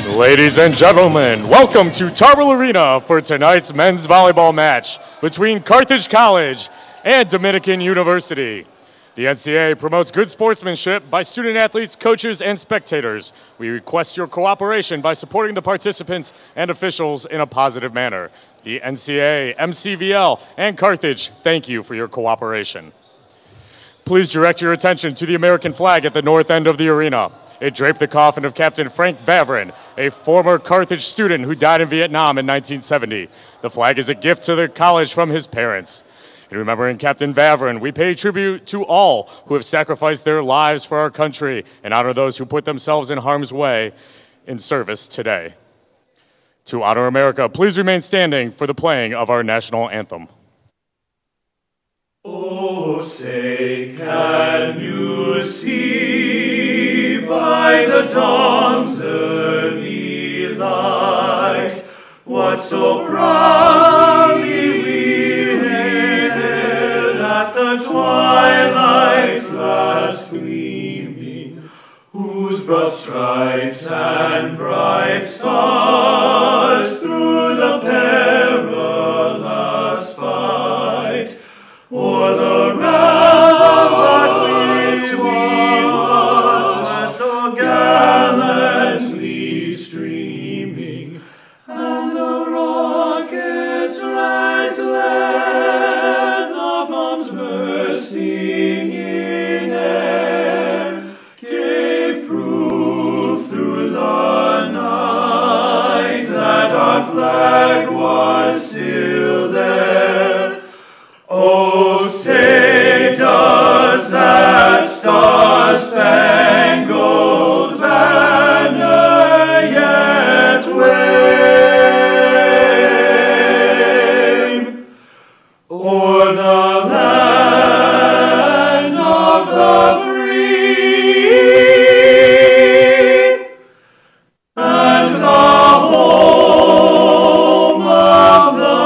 Ladies and gentlemen, welcome to Tarble Arena for tonight's men's volleyball match between Carthage College and Dominican University. The NCAA promotes good sportsmanship by student athletes, coaches, and spectators. We request your cooperation by supporting the participants and officials in a positive manner. The NCAA, MCVL, and Carthage thank you for your cooperation. Please direct your attention to the American flag at the north end of the arena. It draped the coffin of Captain Frank Vavrin, a former Carthage student who died in Vietnam in 1970. The flag is a gift to the college from his parents. In remembering Captain Vavrin, we pay tribute to all who have sacrificed their lives for our country and honor those who put themselves in harm's way in service today. To honor America, please remain standing for the playing of our national anthem. Oh, say, can you see by the dawn's early light what so proudly we hailed at the twilight's last gleaming, whose broad stripes and bright stars through the perilous fight o'er the ramparts which was so gallantly streaming, and the rocket's red glare, the bombs bursting in air, gave proof through the night that our flag was still there. Oh, say, does that star-spangled banner yet wave o'er the land of the free and the home of the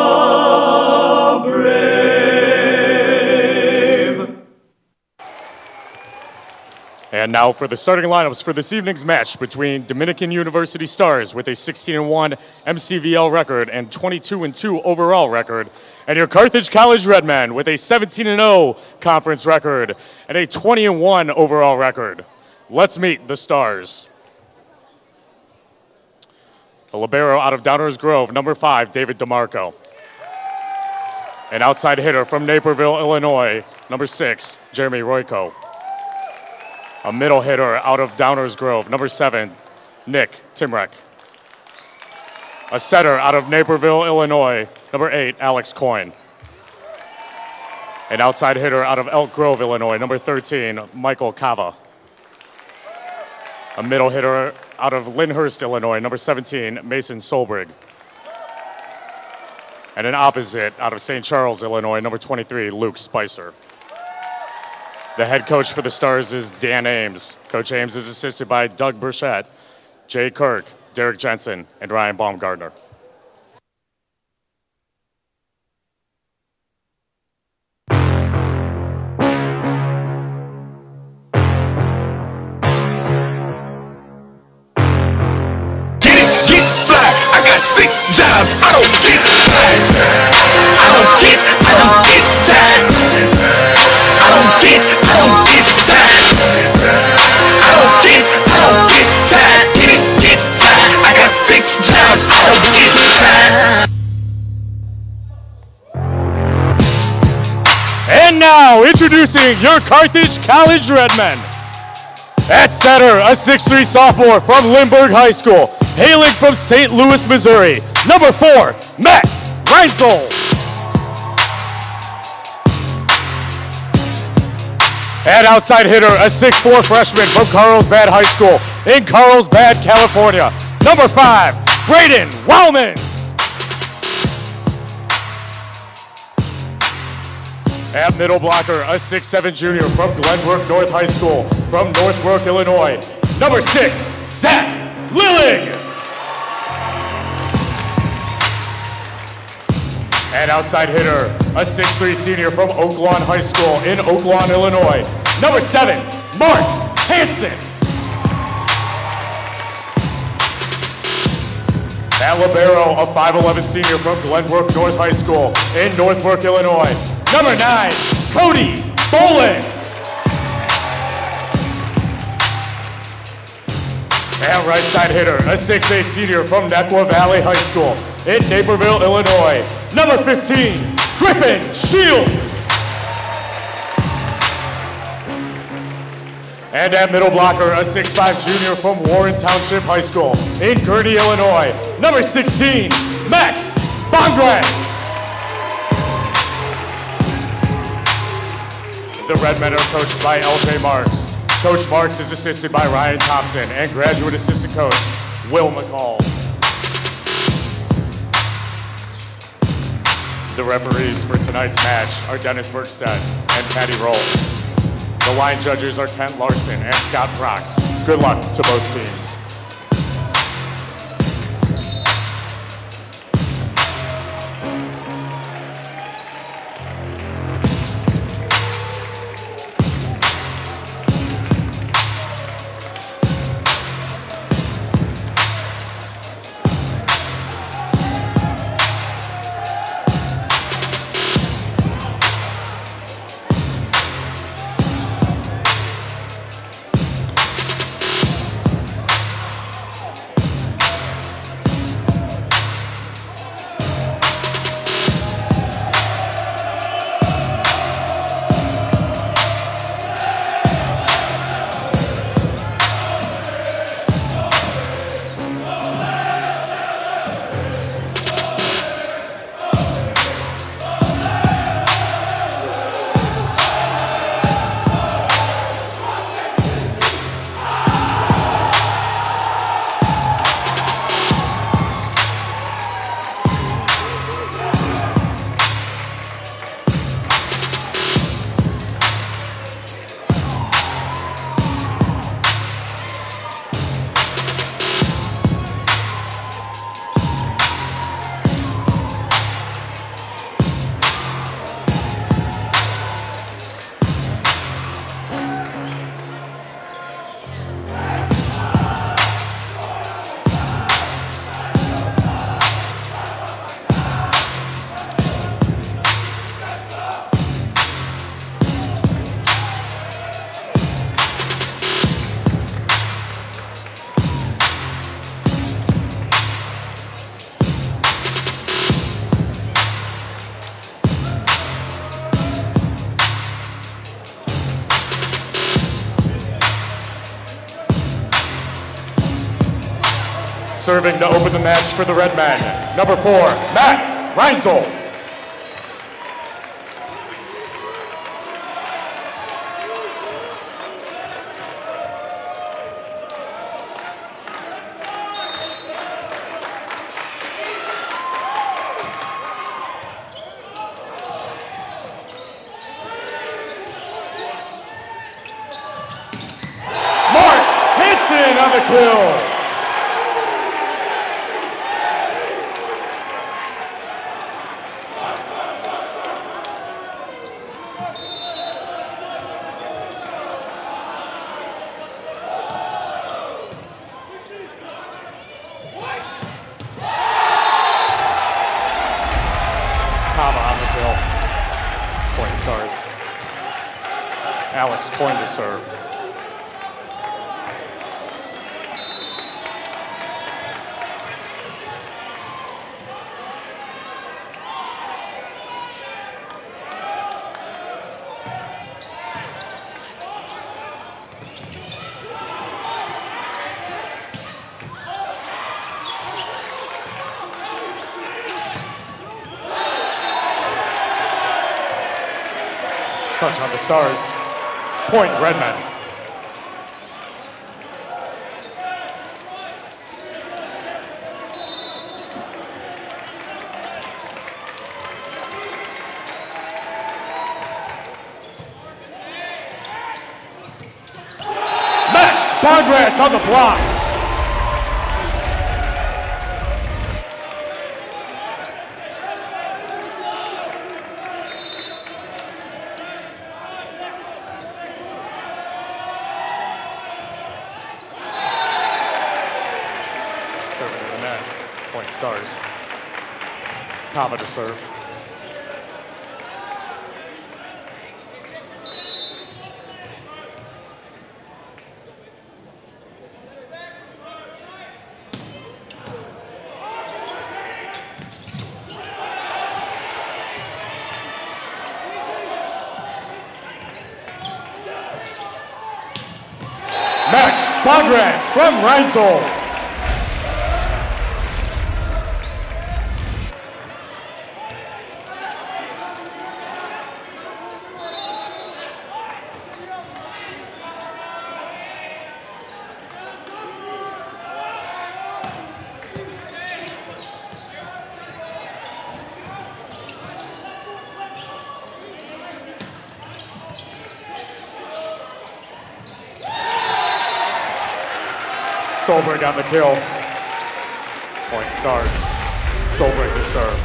And now for the starting lineups for this evening's match between Dominican University Stars with a 16-1 MCVL record and 22-2 overall record, and your Carthage College Redmen with a 17-0 conference record and a 20-1 overall record. Let's meet the Stars. A libero out of Downers Grove, number 5, David DeMarco. An outside hitter from Naperville, Illinois, number 6, Jeremy Royko. A middle hitter out of Downers Grove, number 7, Nick Timrek. A setter out of Naperville, Illinois, number 8, Alex Coyne. An outside hitter out of Elk Grove, Illinois, number 13, Michael Cava. A middle hitter out of Lyndhurst, Illinois, number 17, Mason Solbrig. And an opposite out of St. Charles, Illinois, number 23, Luke Spicer. The head coach for the Stars is Dan Ames. Coach Ames is assisted by Doug Burchett, Jay Kirk, Derek Jensen, and Ryan Baumgartner. Get fly. I got 6 jobs. I don't get tired. I don't get tired. I don't get tired. I don't get tired. Get fly. I got 6 jobs. I don't get tired. And now, introducing your Carthage College Redmen. At center, a 6'3" sophomore from Lindbergh High School, hailing from St. Louis, Missouri, number 4, Matt Reinzel. At outside hitter, a 6'4" freshman from Carlsbad High School in Carlsbad, California, number 5, Braden Wellmans. At middle blocker, a 6'7" junior from Glenbrook North High School from Northbrook, Illinois, number 6, Zach Lillig. At outside hitter, a 6'3" senior from Oak Lawn High School in Oak Lawn, Illinois, number 7, Mark Hansen. At libero, a 5'11 senior from Glenbrook North High School in Northbrook, Illinois, number 9, Cody Bolin. And right side hitter, a 6'8 senior from Nequa Valley High School in Naperville, Illinois, number 15, Griffin Shields. And at middle blocker, a 6'5 junior from Warren Township High School in Gurnee, Illinois, number 16, Max Bongratz. The Red Men are coached by LJ Marks. Coach Marks is assisted by Ryan Thompson and graduate assistant coach Will McCall. The referees for tonight's match are Dennis Bergstedt and Patty Rolls. The line judges are Kent Larson and Scott Prox. Good luck to both teams. Serving to open the match for the Red Men, number 4, Matt Reinzel. Mark Hansen on the kill. Alex Coyne to serve. Touch on the Stars. Point Redmen. Max Bongratz on the block. Serving to the net. Point Stars. Kava to serve. Max Pograts from Rheinzoll. Solberg on the kill. Point Stars. Solberg to serve.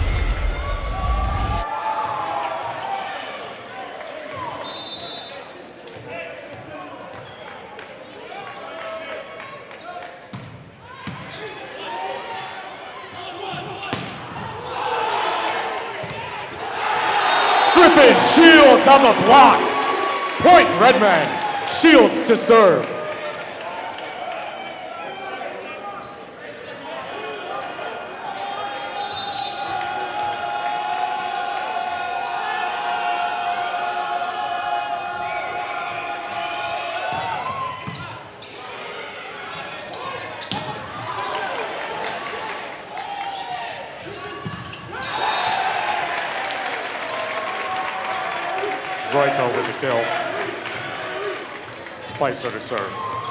Griffin Shields on the block. Point Redman. Shields to serve. Royko with the kill. Spicer to serve.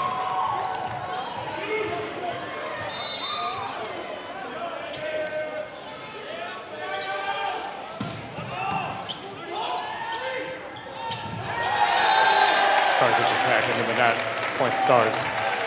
Carthage attacking in the net. Point Stars.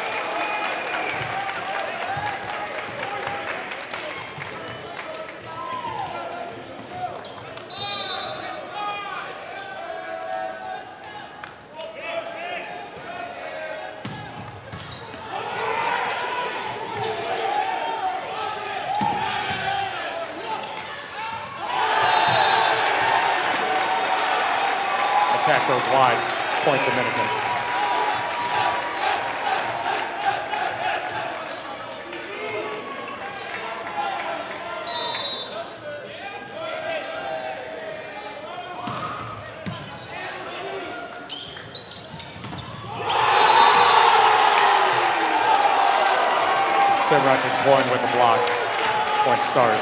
Attack goes wide. Point Dominican. Timrock and Coin with the block. Point Stars.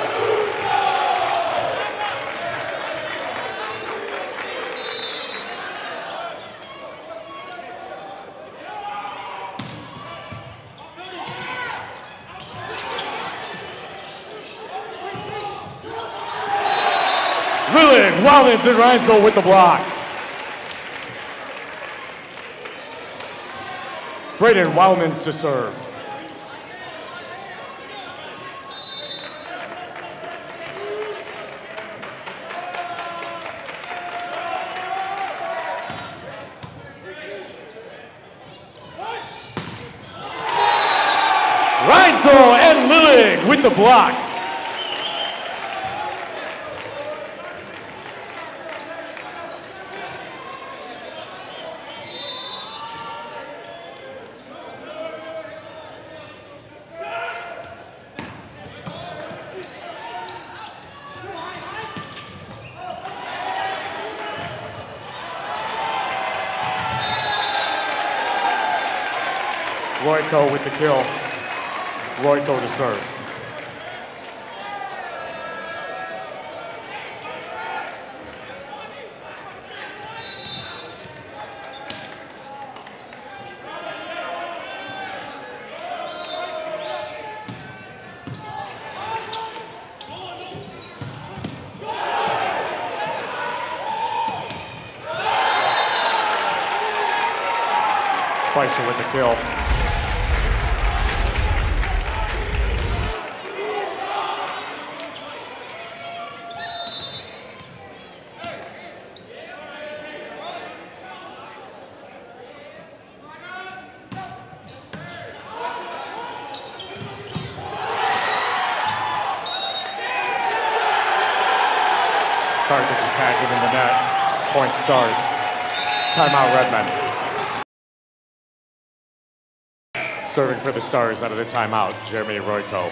Lillig, Wildens, and Rheinzoll with the block. Braden Wildmans to serve. Rheinzoll and Lillig with the block. Royko with the kill. Royko to serve. Spicer with the kill. Carthage attacking in the net. Point Stars. Timeout, Redmen. Serving for the Stars out of the timeout, Jeremy Royko.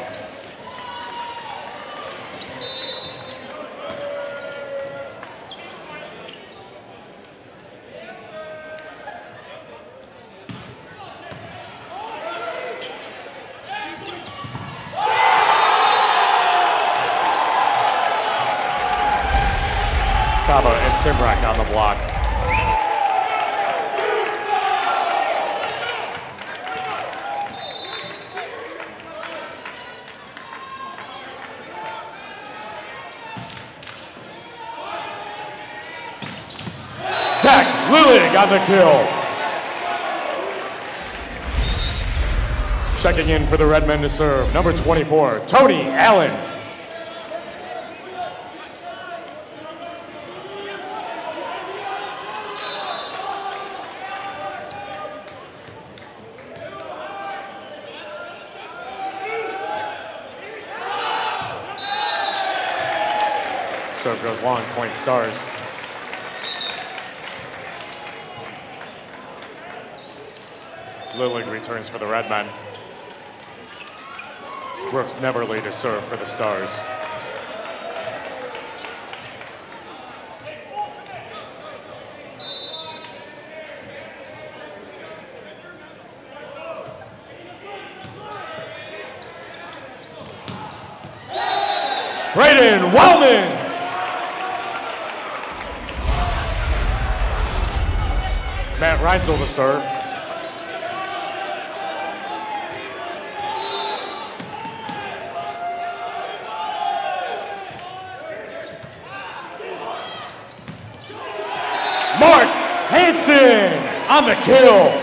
Kaba and Timbrack on the block. Zach Lillig on the kill. Checking in for the Redmen to serve, number 24, Tony Allen. Serve goes long, Point Stars. Lillig returns for the Redmen. Brooks Neverly to serve for the Stars. Braden Wellmans. Matt Reinzel to serve. Mark Hansen on the kill.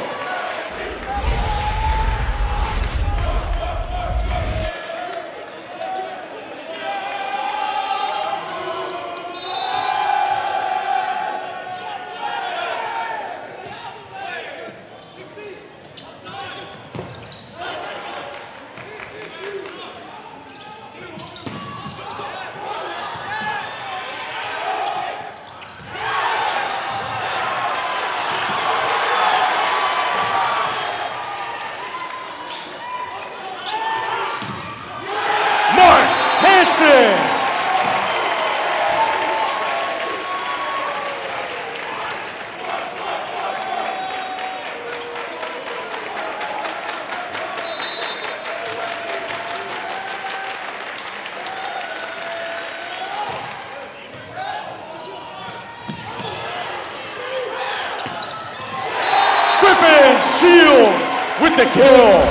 Shields with the kill.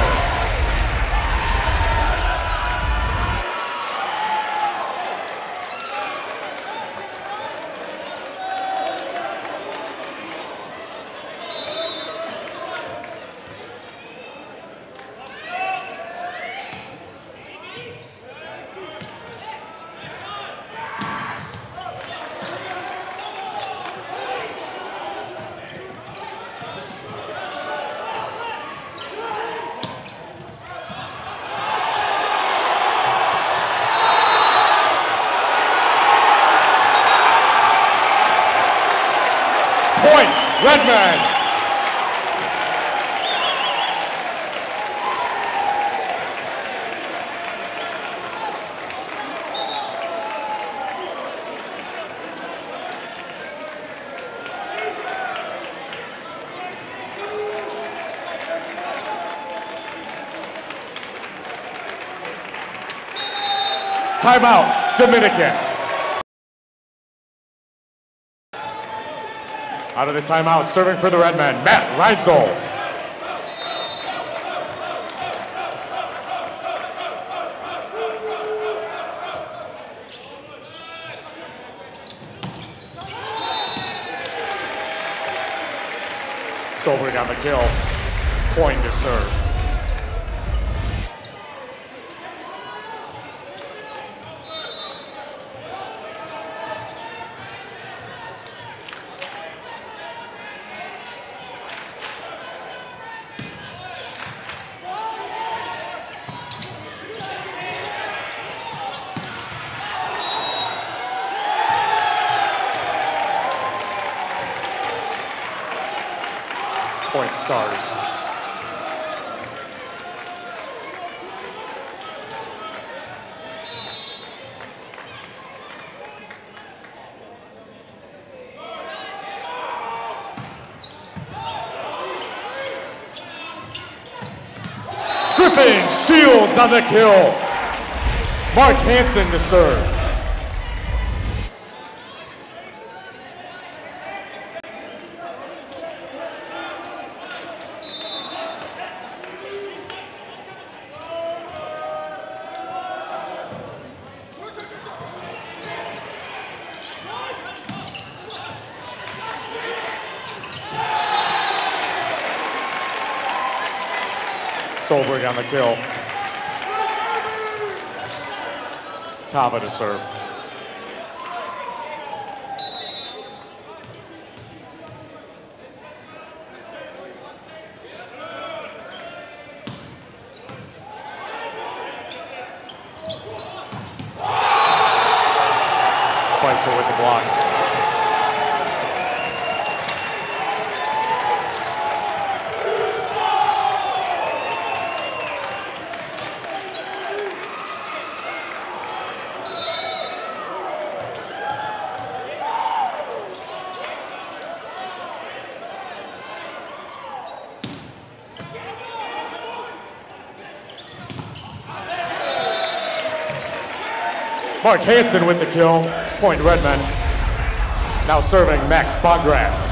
Redman. Timeout, Dominican. Out of the timeout, serving for the Redmen, Matt Reinzel. Sobering on the kill, Coin to serve. Point Stars. Griffin Shields on the kill. Mark Hansen to serve. Solberg on the kill. Kava to serve. Spicer with the block. Mark Hansen with the kill. Point Redmen. Now serving Max Bongratz.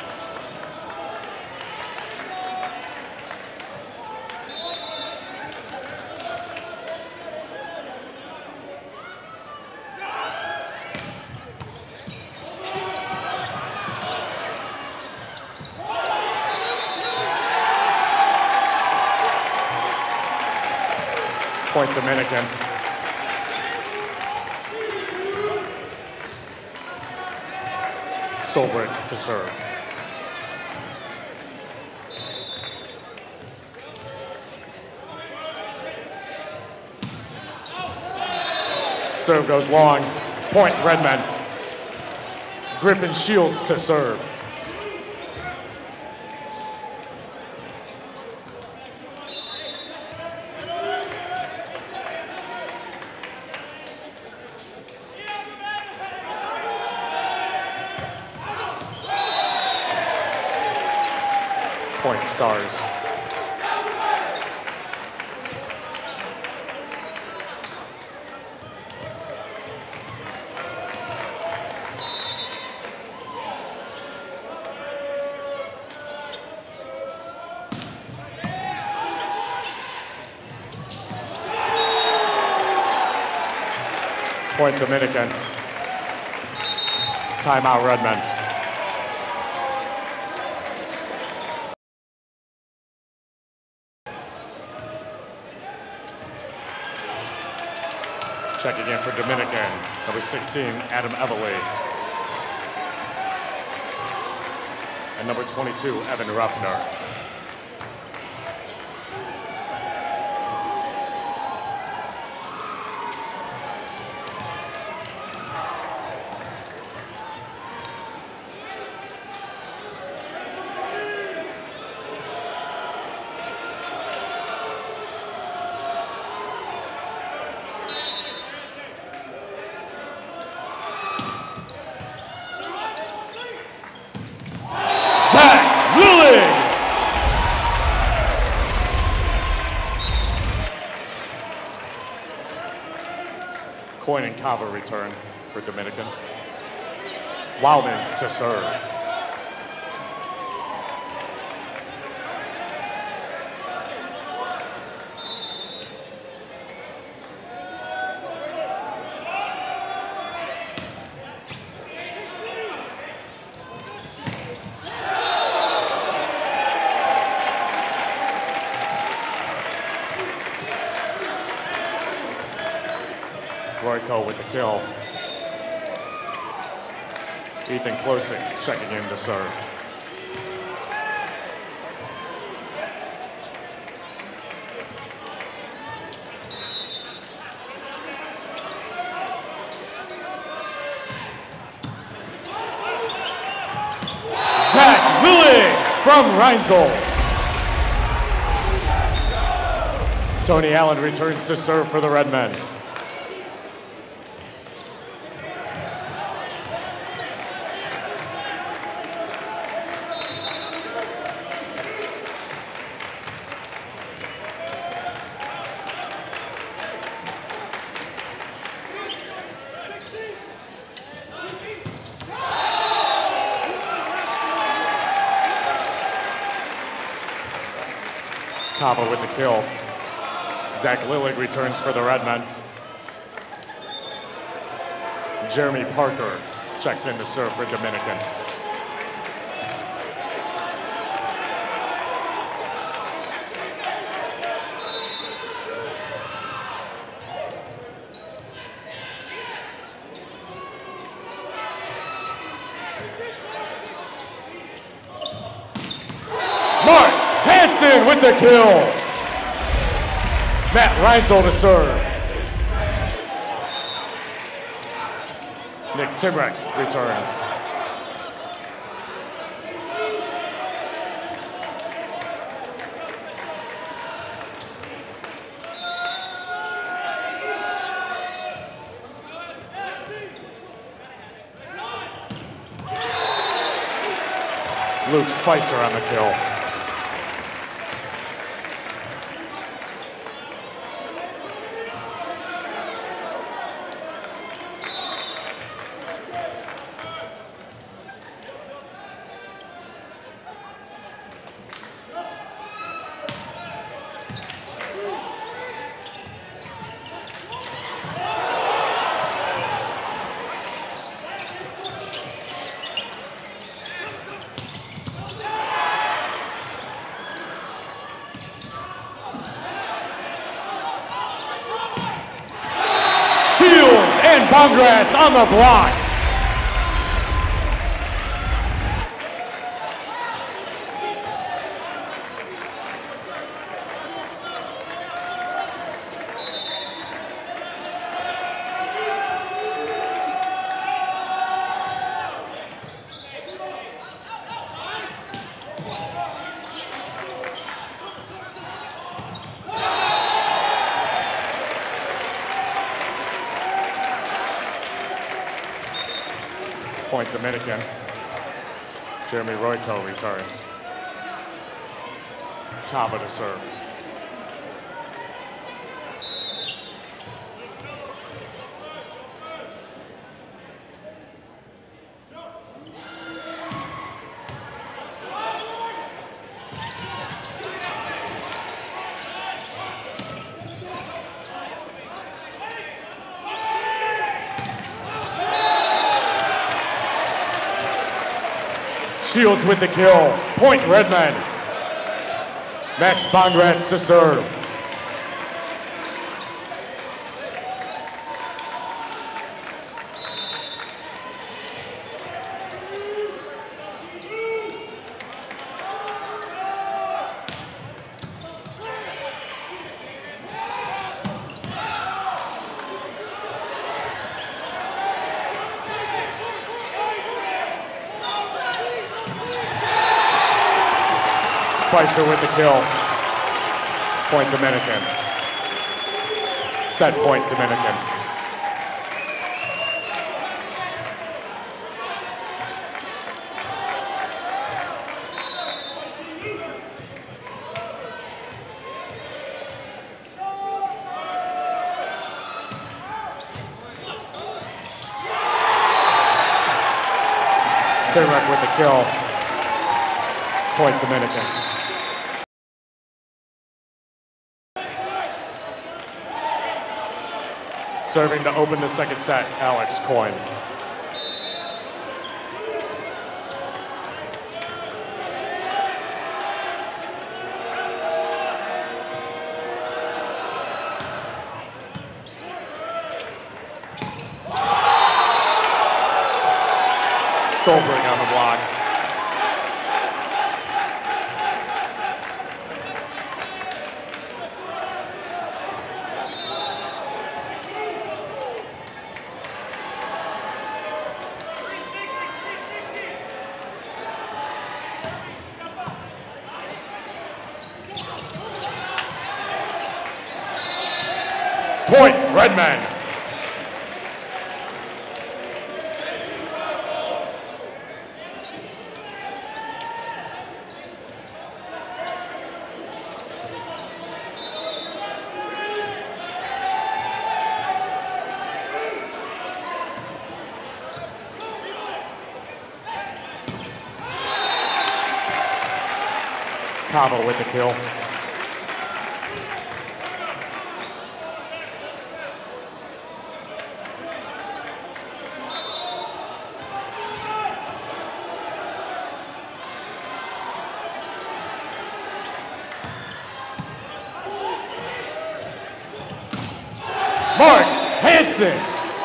Point Dominican. Solberg to serve. Serve goes long. Point Redmen. Griffin Shields to serve. Point Stars. Point Dominican. Timeout Redmen. Checking in for Dominican, number 16, Adam Everly. And number 22, Evan Ruffner. Coin and Kava return for Dominican. Wildmans to serve. Royko with the kill. Ethan Klosik checking in to serve. Zach Willig from Reinzold. Tony Allen returns to serve for the Red Men. Tarble with the kill. Zach Lillig returns for the Red Men. Jeremy Parker checks in to serve for Dominican. Mark Hansen with the kill. Matt Reinzel to serve. Nick Timrek returns. Luke Spicer on the kill. Shields and Bongratz on the block. Point Dominican. Jeremy Royko returns. Kava to serve. Shields with the kill. Point Redmen. Max Bongratz to serve. Spicer with the kill. Point Dominican. Set point Dominican. Timrek with the kill. Point Dominican. Serving to open the second set, Alex Coyne. Solberg on the block. Point, Redmen. Tarble with the kill. Mark Hansen.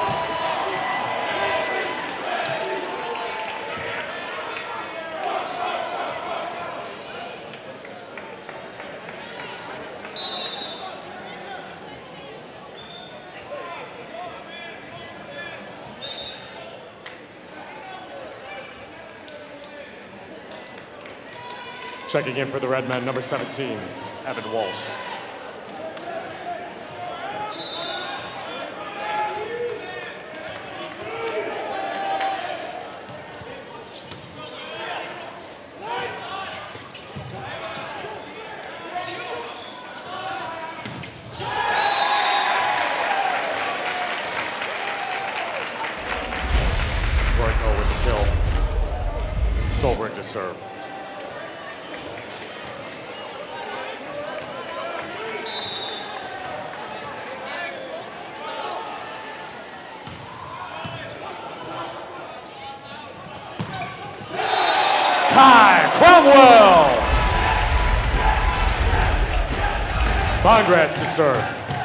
Checking in for the Redmen, number 17, Evan Walsh. Royko with the kill. Solberg to serve. Cromwell. Bongratz to serve.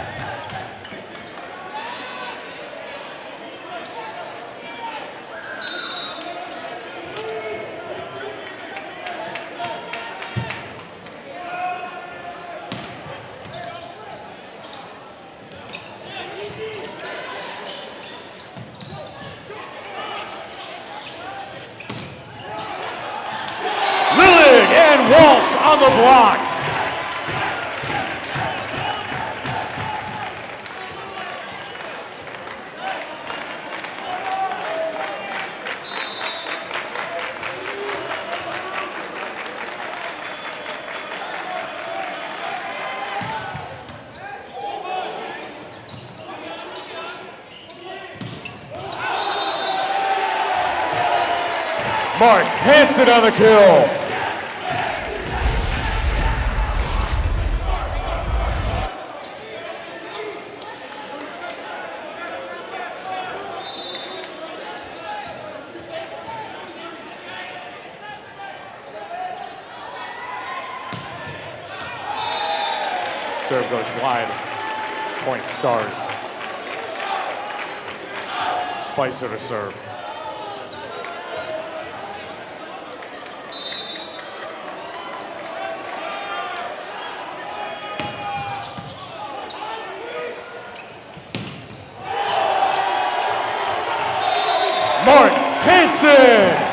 Walsh on the block. Mark Hansen on the kill. Serve goes wide. Point Stars. Spicer to serve. Mark Hansen.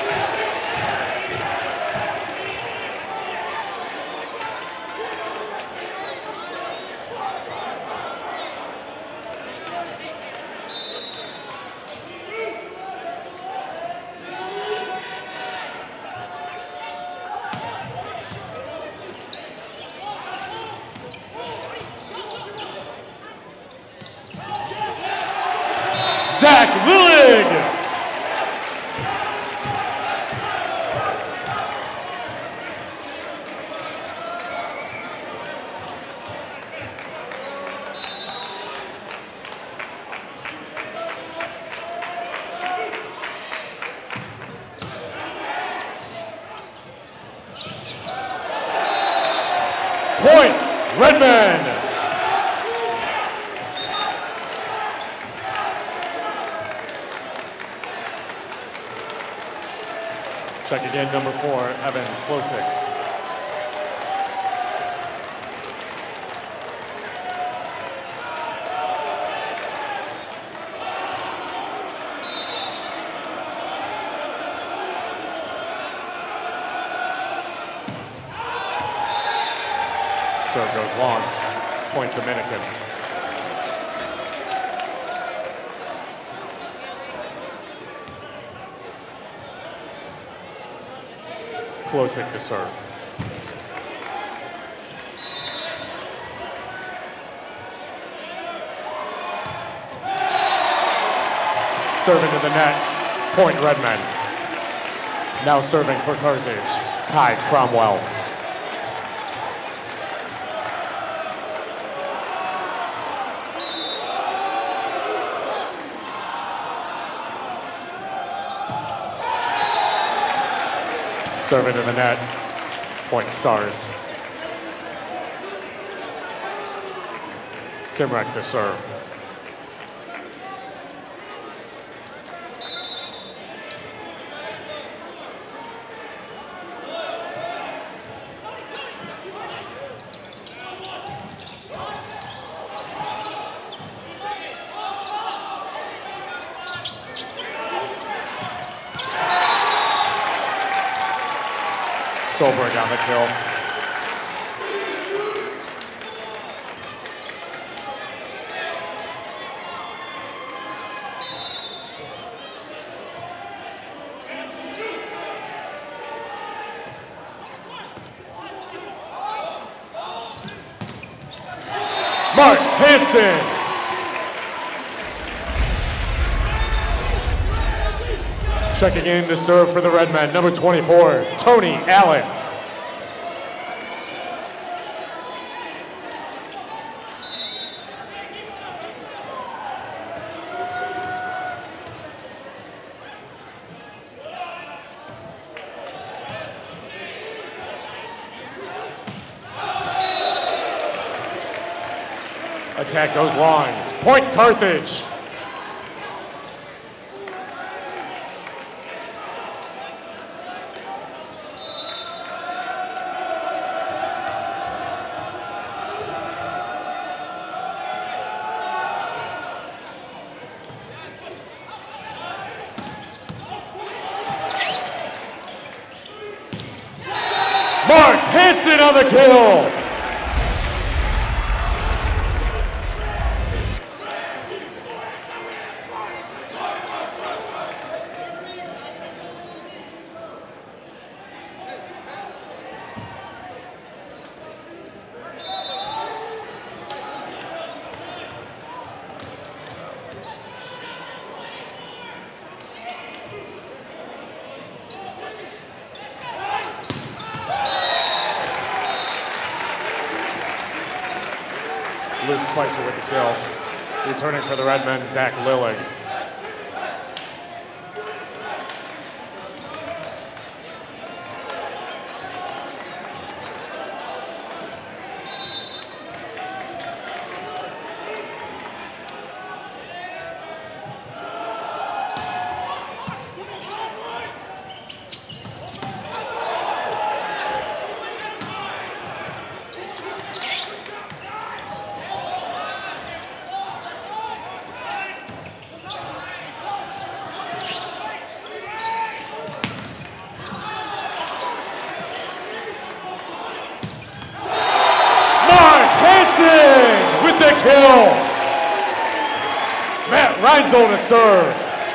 Zach Willig. Point, Redmen. Check again, number 4, Evan Klosik. Serve goes long. Point Dominican. Klosik to serve. Serving to the net, point Redmen. Now serving for Carthage, Kai Cromwell. Serving to the net, point Stars. Timrek to serve. Solberg on the kill. Mark Hansen. Checking in to serve for the Redmen, number 24, Tony Allen. Attack goes long. Point Carthage. Mark Hansen on the kill. Luke Spicer with the kill. Returning for the Redmen, Zach Lillig. With the kill. Matt Reinzel to serve.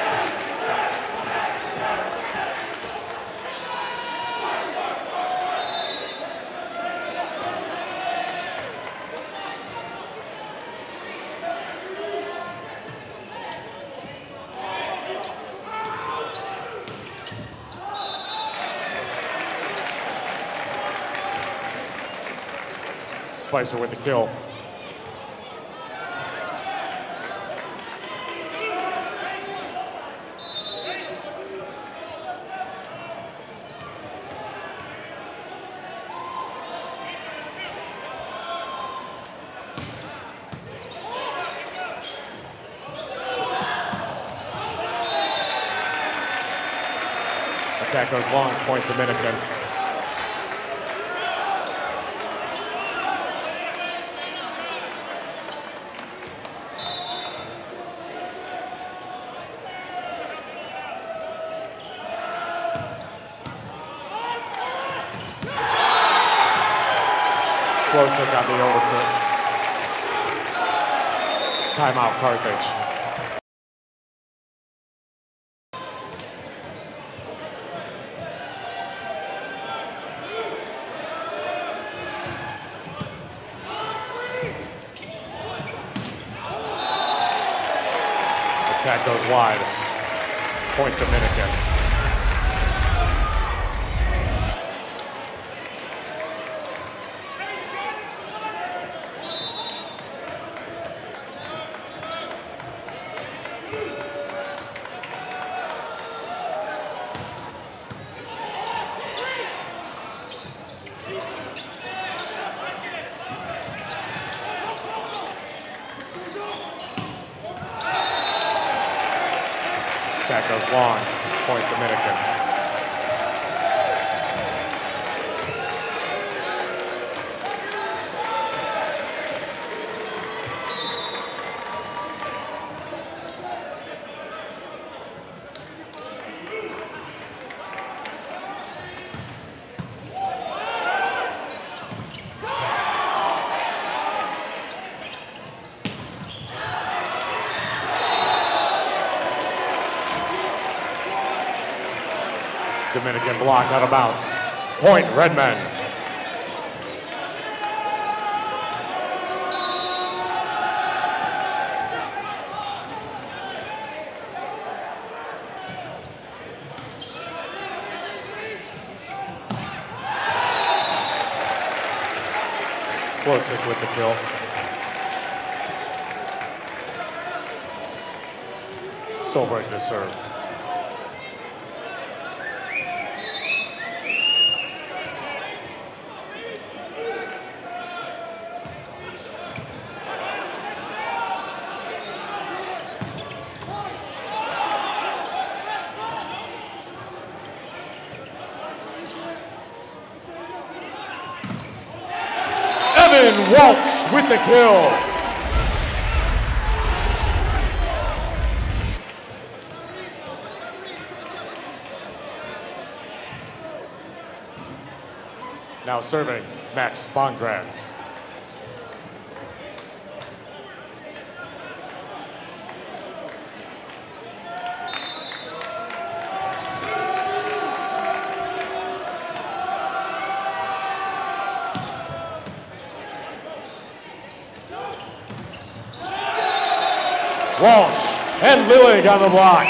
Spicer with the kill. Attack goes long, point Dominican. Klosik on the overcook. Timeout, Carthage. Attack goes wide. Point Dominican. Attack goes long. Point Dominican. Dominican block out of bounds. Point Redmen. Klosick with the kill. Solberg to serve. Walsh with the kill. Now serving Max Bongratz. Walsh and Lillig on the block.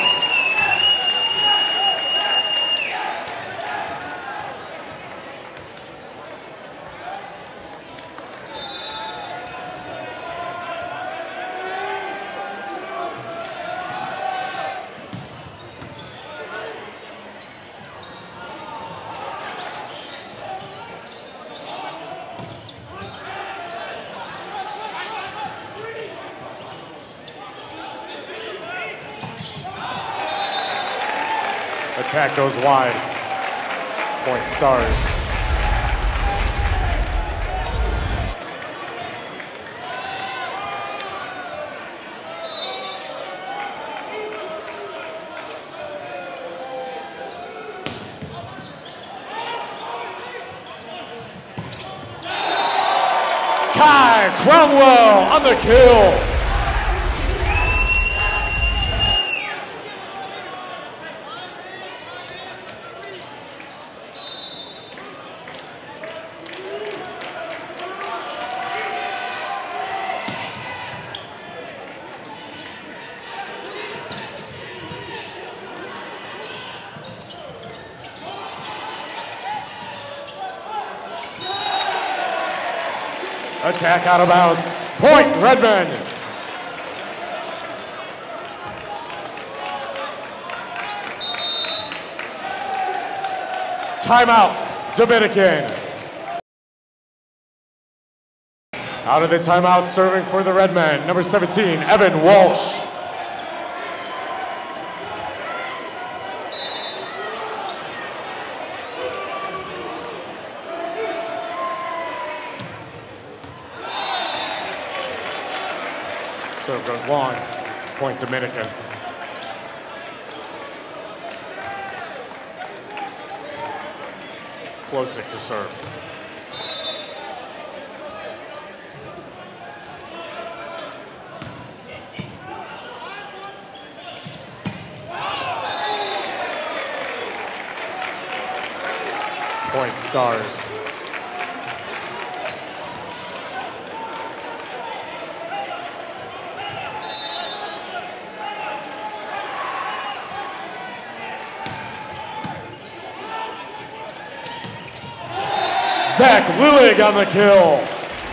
Attack goes wide. Point Stars. Kai Cromwell on the kill. Attack out of bounds. Point Redmen. Timeout Dominican. Out of the timeout, serving for the Redmen, number 17, Evan Walsh. Serve goes long. Point Dominican. Klosick to serve. Point Stars. Zach Lillig on the kill.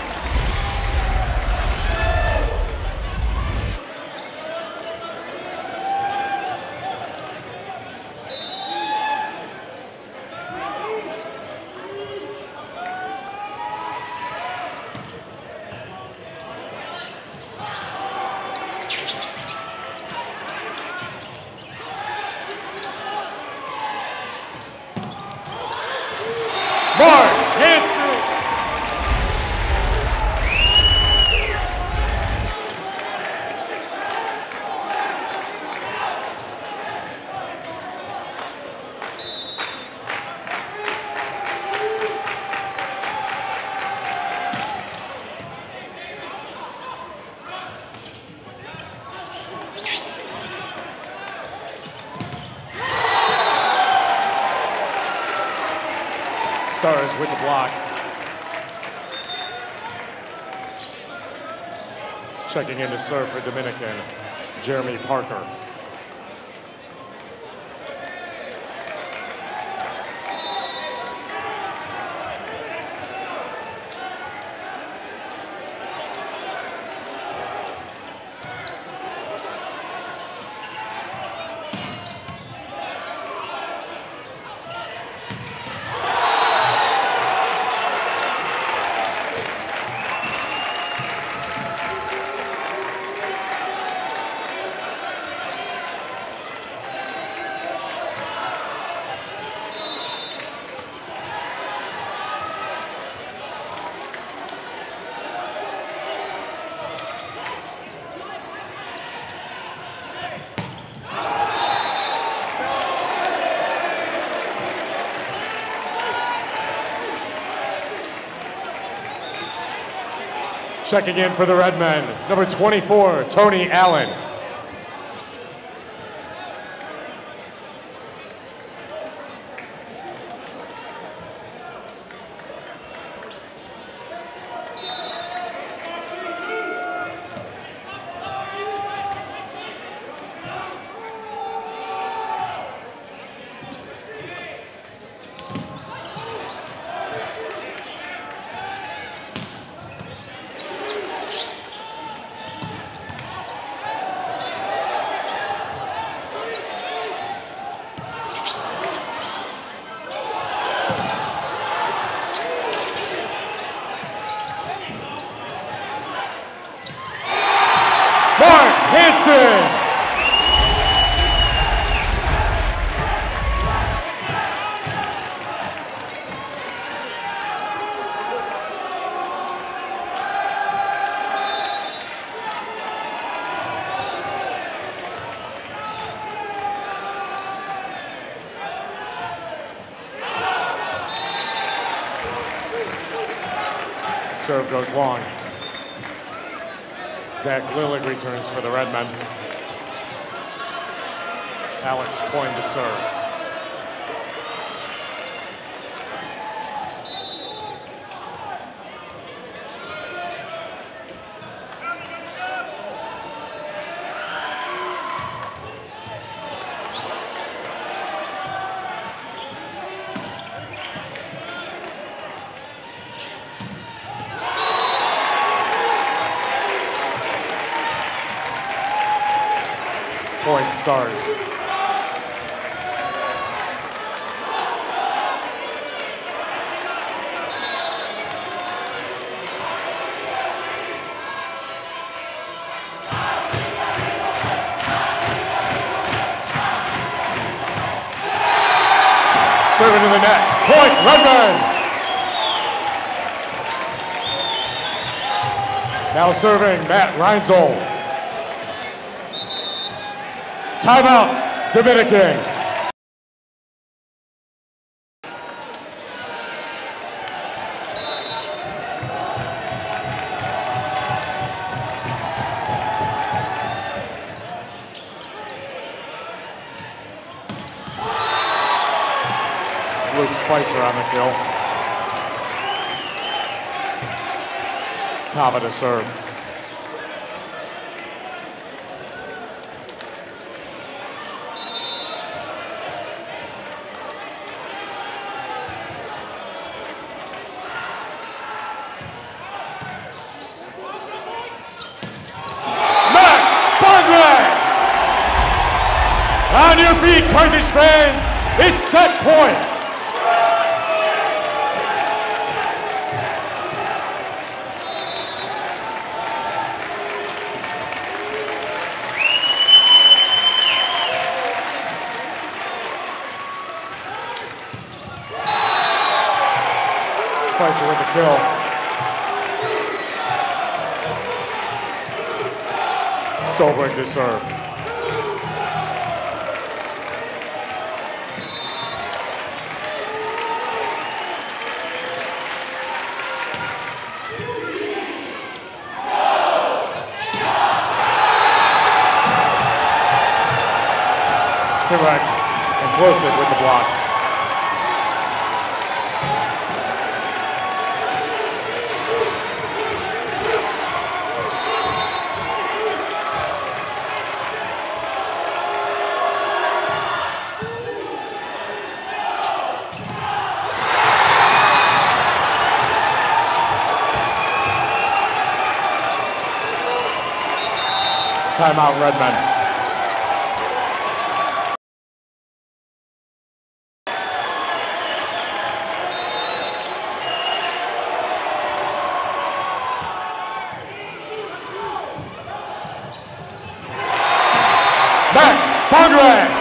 Mark Hansen. Stars with the block. Checking in to serve for Dominican, Jeremy Parker. Checking in for the red men, number 24, Tony Allen. Mark Hansen. Serve goes long. Zach Lillig returns for the red men. Alex Coyne to serve. Point Stars. Serving in the net. Point Redmond. Now serving Matt Reinzel. Timeout, Dominican. Luke Spicer on the kill. Kava to serve. On your feet, Carthage fans, it's set point. Spicer with the kill. Sobering to serve. Timrak and Closic with the block. Timeout, Redmen. Max Pograts.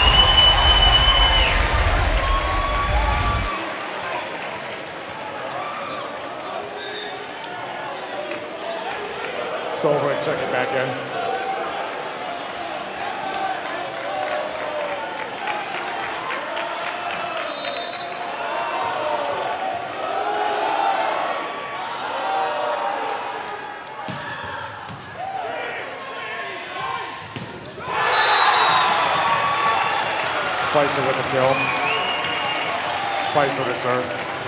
Solberg check it back in. Spicer with the kill. Spicer to serve.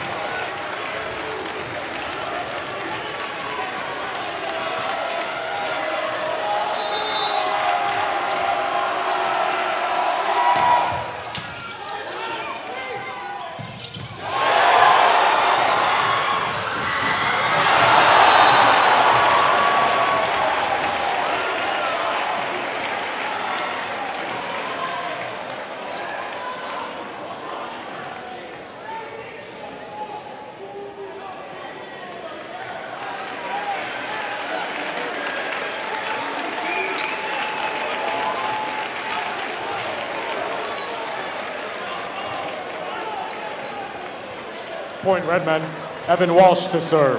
Point Redmen, Evan Walsh to serve.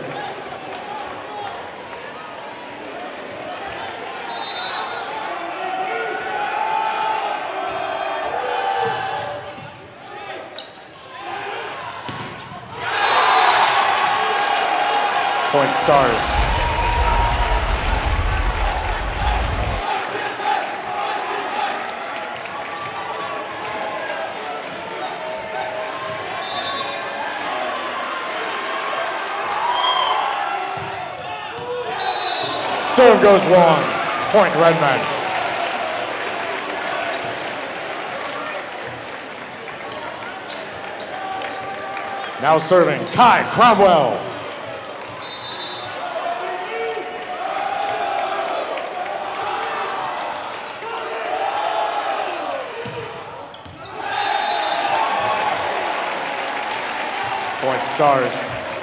Point Stars. Serve goes long. Point Redmen. Now serving Kai Cromwell. Point Stars.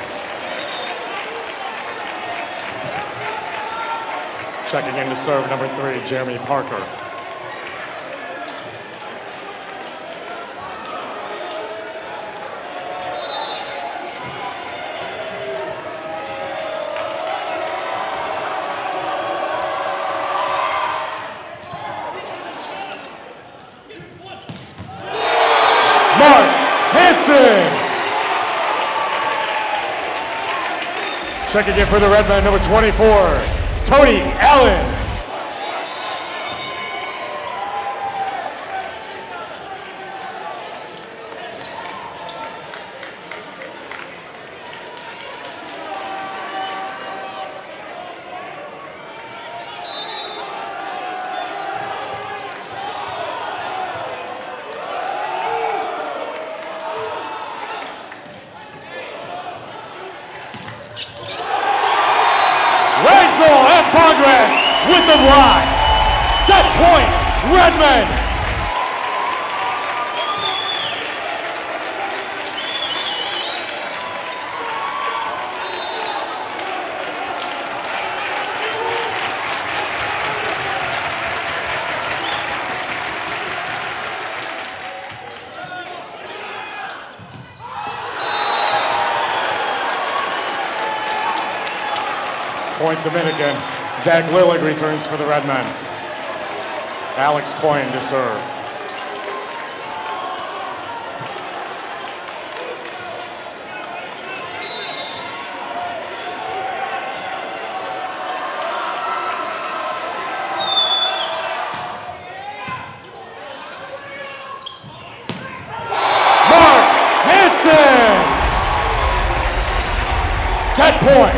Checking in to serve number 3, Jeremy Parker. Mark Hansen. Checking in for the Redmen, number 24. Tony Allen. Progress with the block. Set point, Redmen. Point Dominican. Zach Lillig returns for the Red Men. Alex Coyne to serve. Set point.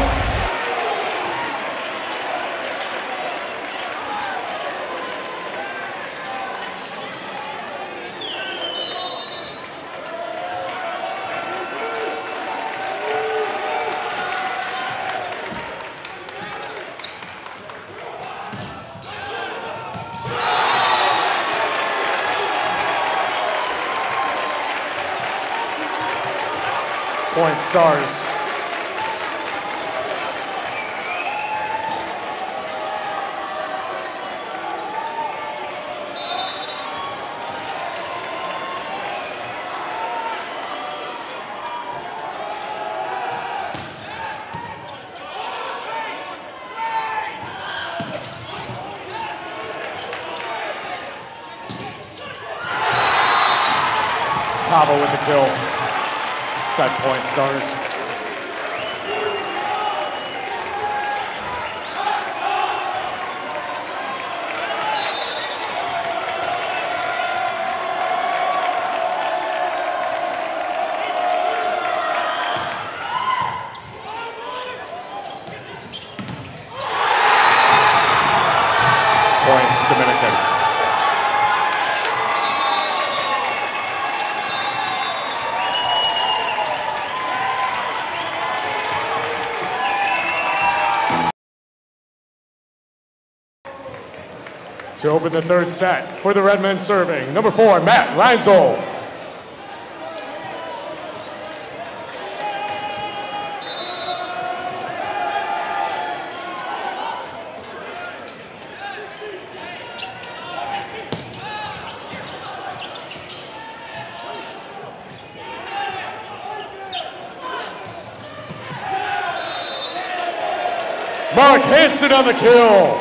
Point Stars. Tarble with the kill. Set point Stars. Point Dominican. To open the third set for the Red Men serving, number 4, Matt Reinzel. Mark Hansen on the kill.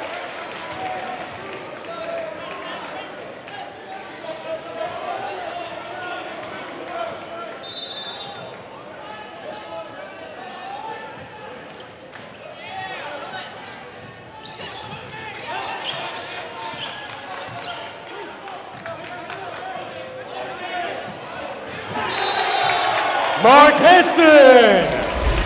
Mark Hansen!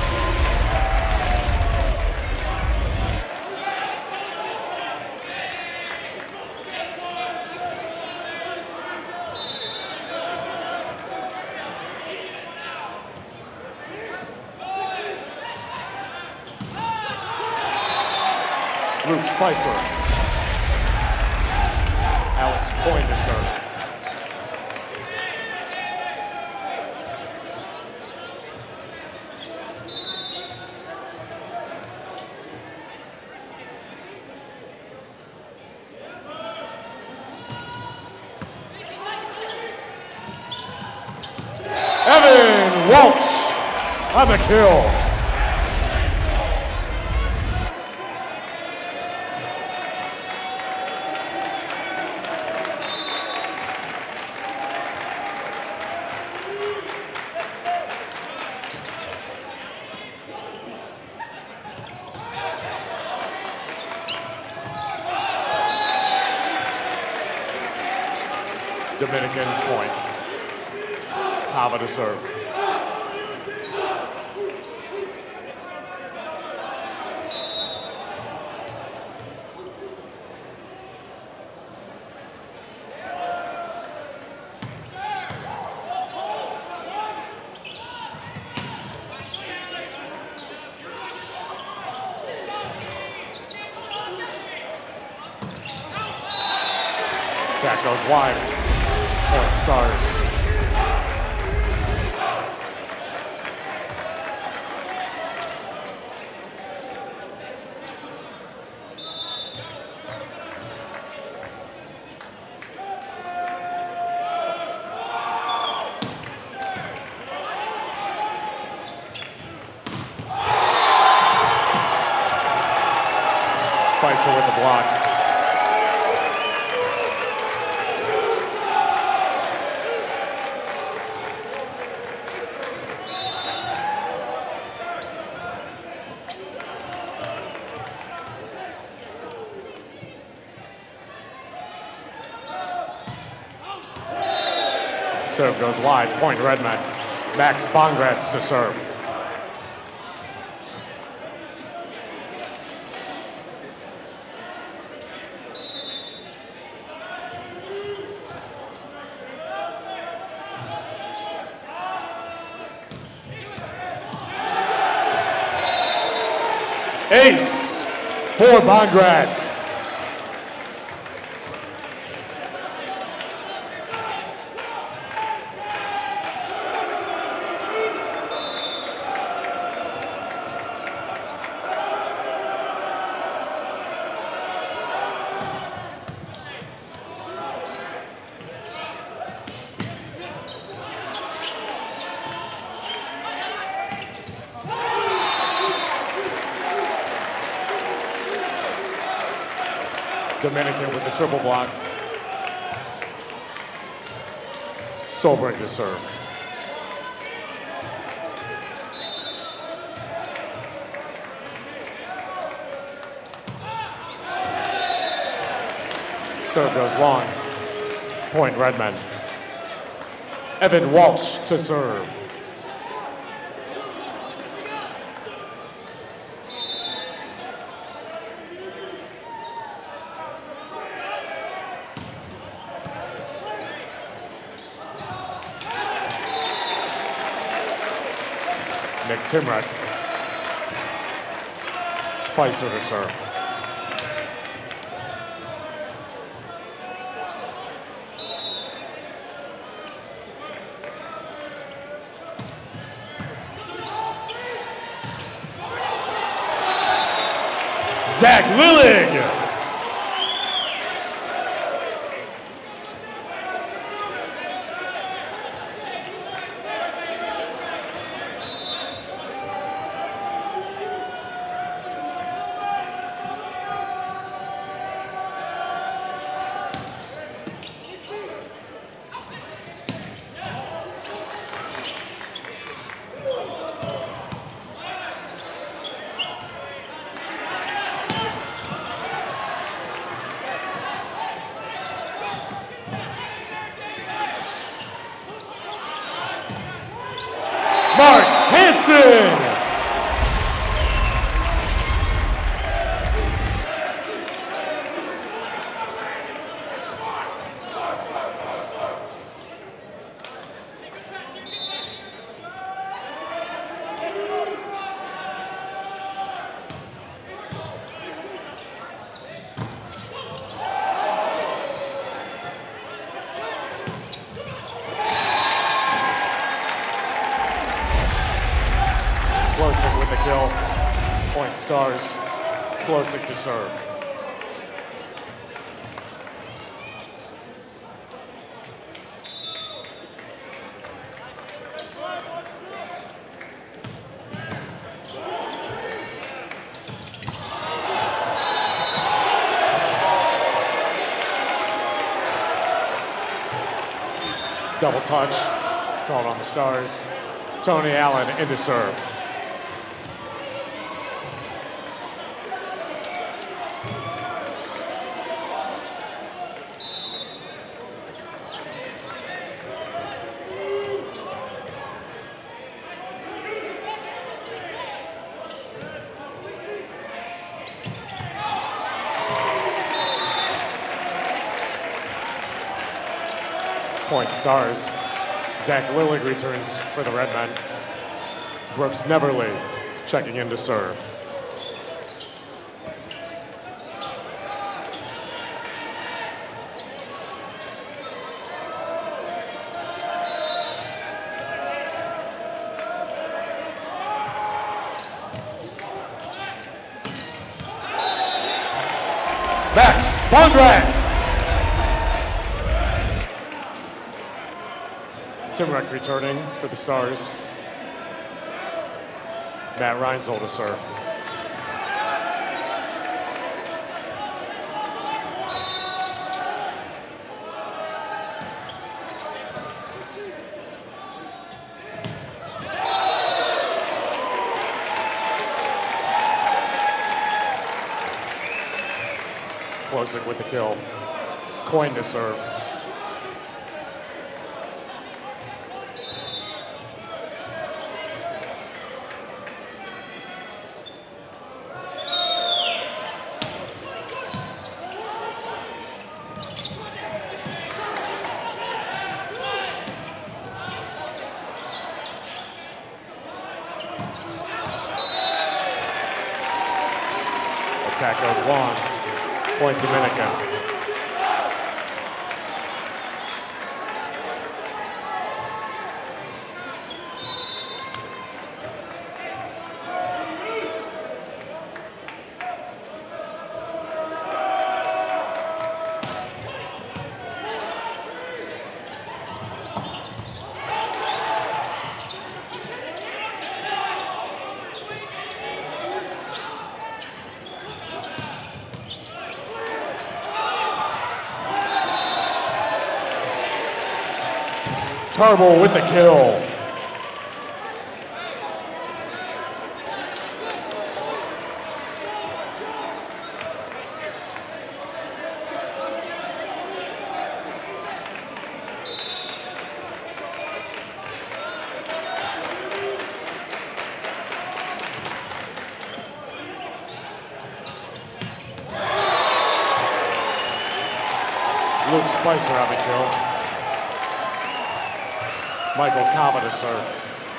Luke Spicer. Alex Coyne to serve. Evan Walsh on the kill. Dominican point. Kava to serve. Attack goes wide. Point Stars. closer with the block. Serve goes wide, point Redmond. Max Bongratz to serve. Ace for Bongratz. Dominican with the triple block. Solberg to serve. Serve goes long. Point Redmond. Evan Walsh to serve. Nick Timrek. Spicer to serve. Zach Lillig. Mark Hansen. Klosik with the kill. Point Stars. Klosik to serve. Double touch. Called on the Stars. Tony Allen into serve. Point Stars. Zach Lillig returns for the Red Men. Brooks Neverly checking in to serve. Max Bongratz. Timrek returning for the Stars. Matt Reinzold to serve. Klosik with the kill. Coin to serve. Attack goes long. Point Dominican. Tarble with the kill. Luke Spicer on the kill. Michael Kava to serve.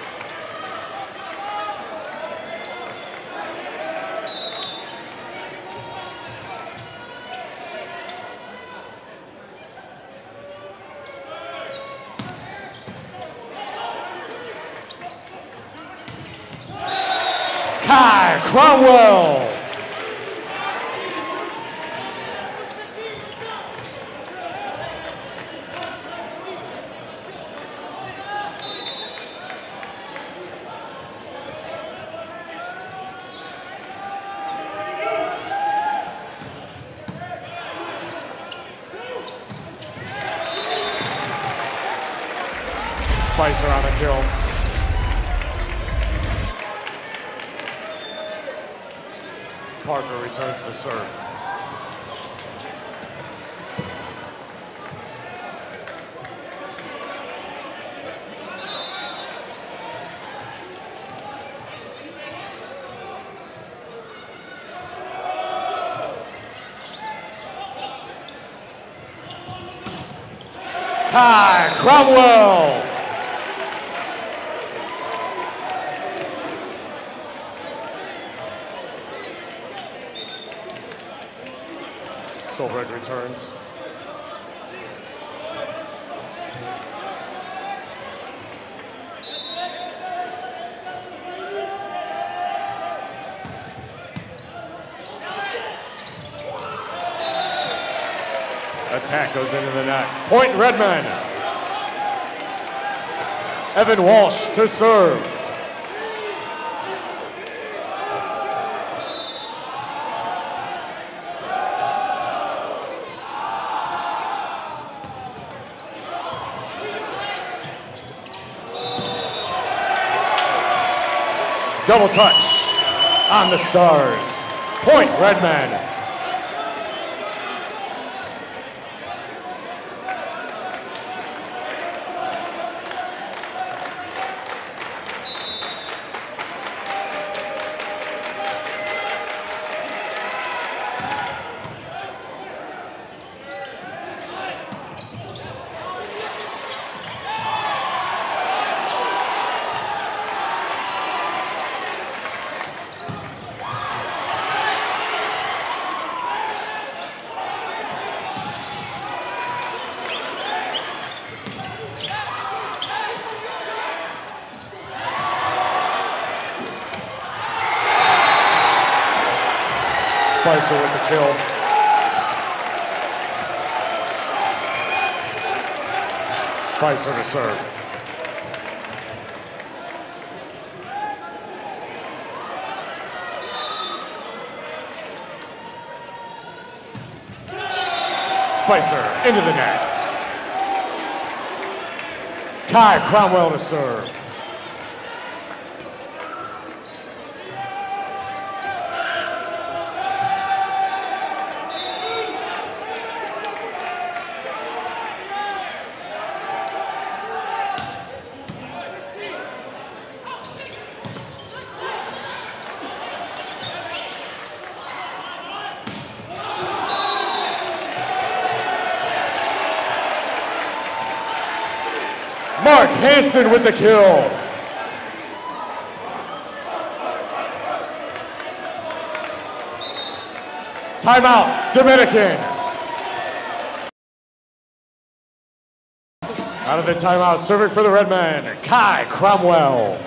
Kai Cromwell. Spicer on the kill. Parker returns to serve. Kai Cromwell. Solberg returns. Attack goes into the net. Point Redmond. Evan Walsh to serve. Double touch on the Stars. Point Redmond. Spicer with the kill. Spicer to serve. Spicer into the net. Kai Cromwell to serve. Mark Hansen with the kill. Timeout, Dominican. Out of the timeout, serving for the Redmen, Kai Cromwell.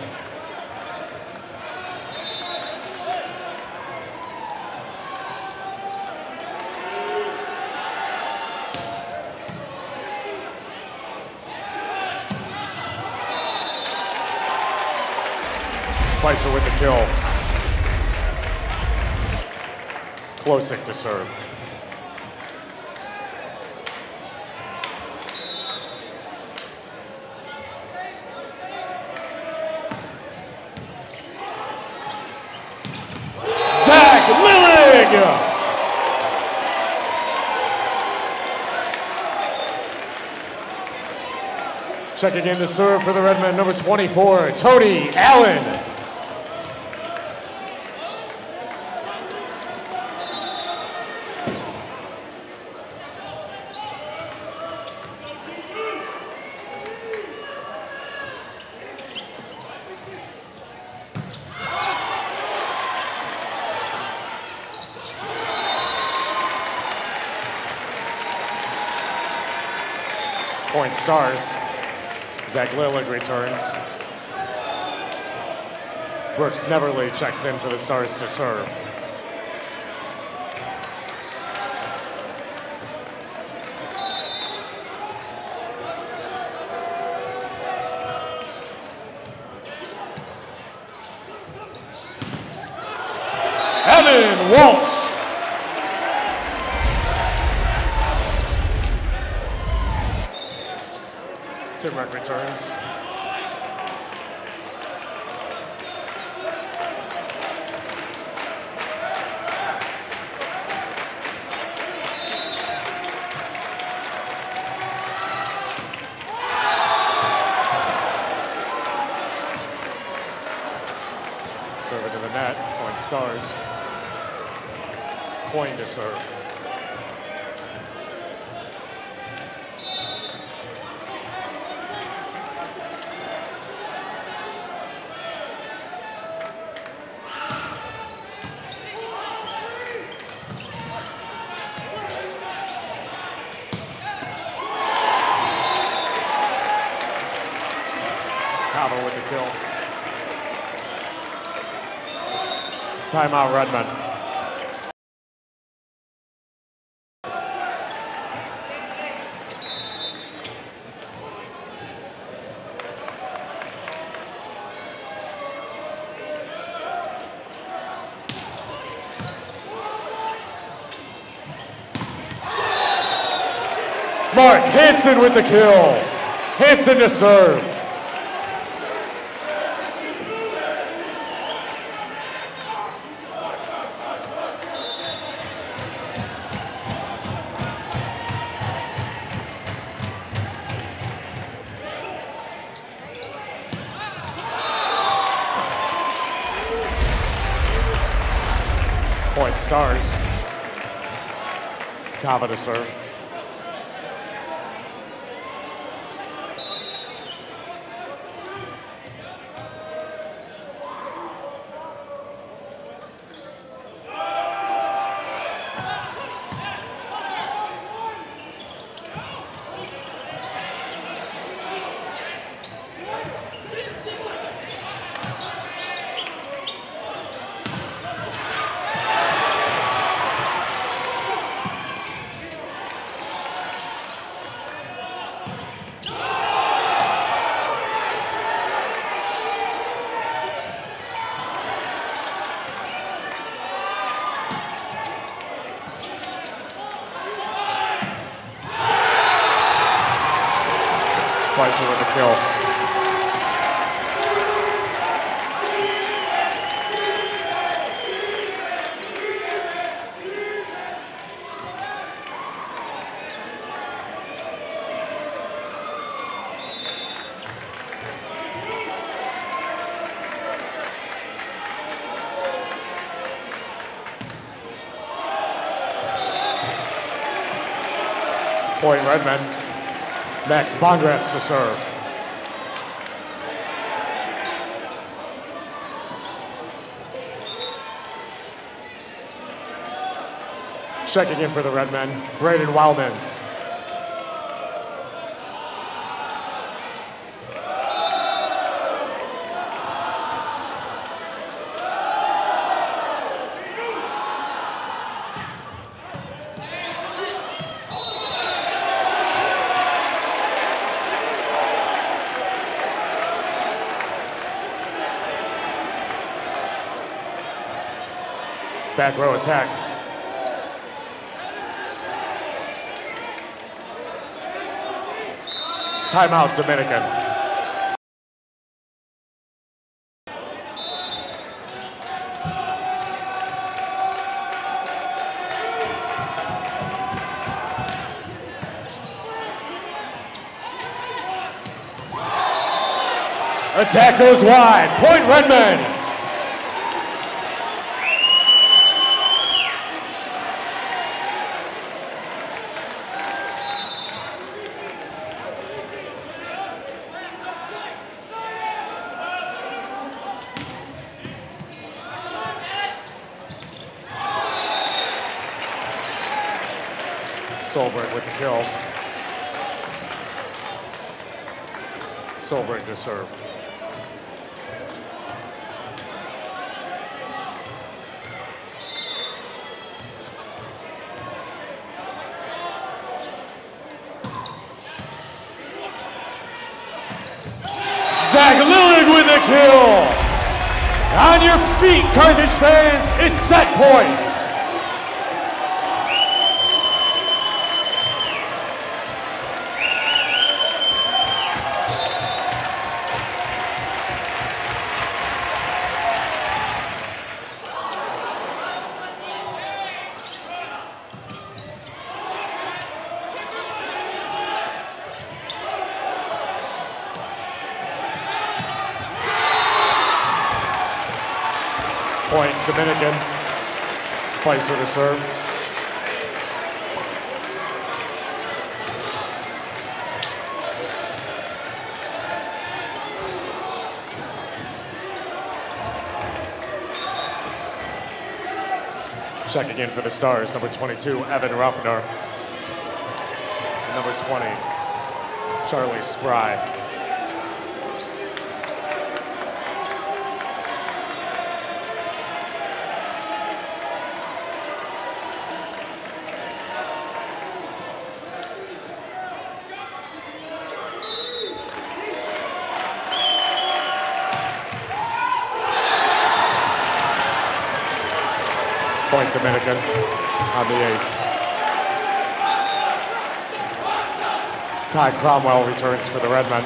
Spicer with the kill. Klosik to serve. Zach Lillig! Checking in to serve for the Redmen, number 24, Tony Allen. Point Stars. Zach Lillig returns. Brooks Neverly checks in for the Stars to serve. Evan Walsh. Timrick returns. Serve into the net, Point Stars. Coin to serve. Tarble with the kill. Timeout, Redmen. Mark Hansen with the kill. Hansen to serve. Point Stars. Kava to serve. Spicer with the kill. Point Redmen. Max Bongratz to serve. Checking in for the Redmen, Braden Wildmans. Back row attack. Timeout, Dominican. Attack goes wide. Point Redmen. Solberg with the kill. Solberg to serve. Zach Lillig with the kill. On your feet, Carthage fans, it's set point. Point Dominican. Spicer to serve. Checking in for the Stars, number 22, Evan Ruffner. Number 20, Charlie Spry. Point Dominican on the ace. Kai Cromwell returns for the Redmen.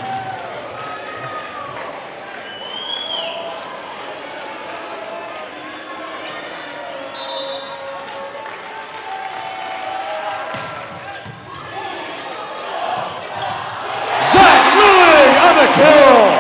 Zach Lillig on the kill!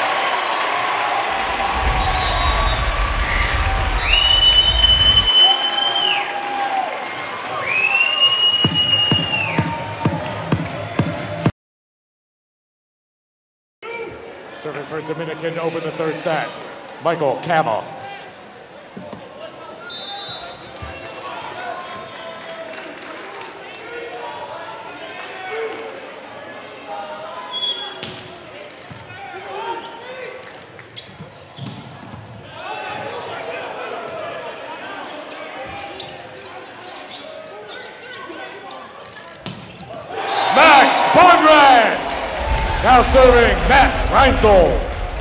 Serving for Dominican to open the third set. Michael Cavell. Max Bonratz. Now serving Matt Reinzel.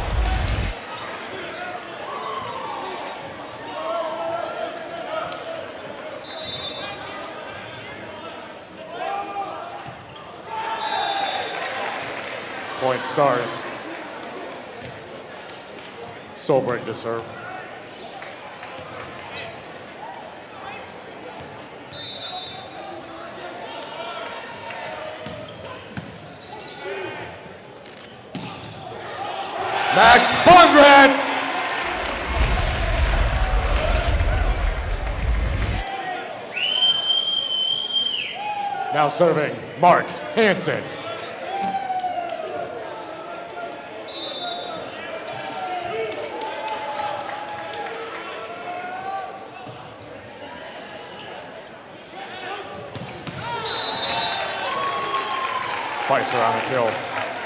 Point Stars. Solberg to serve. Max Bonratz. Now serving Mark Hansen. Spicer on the kill.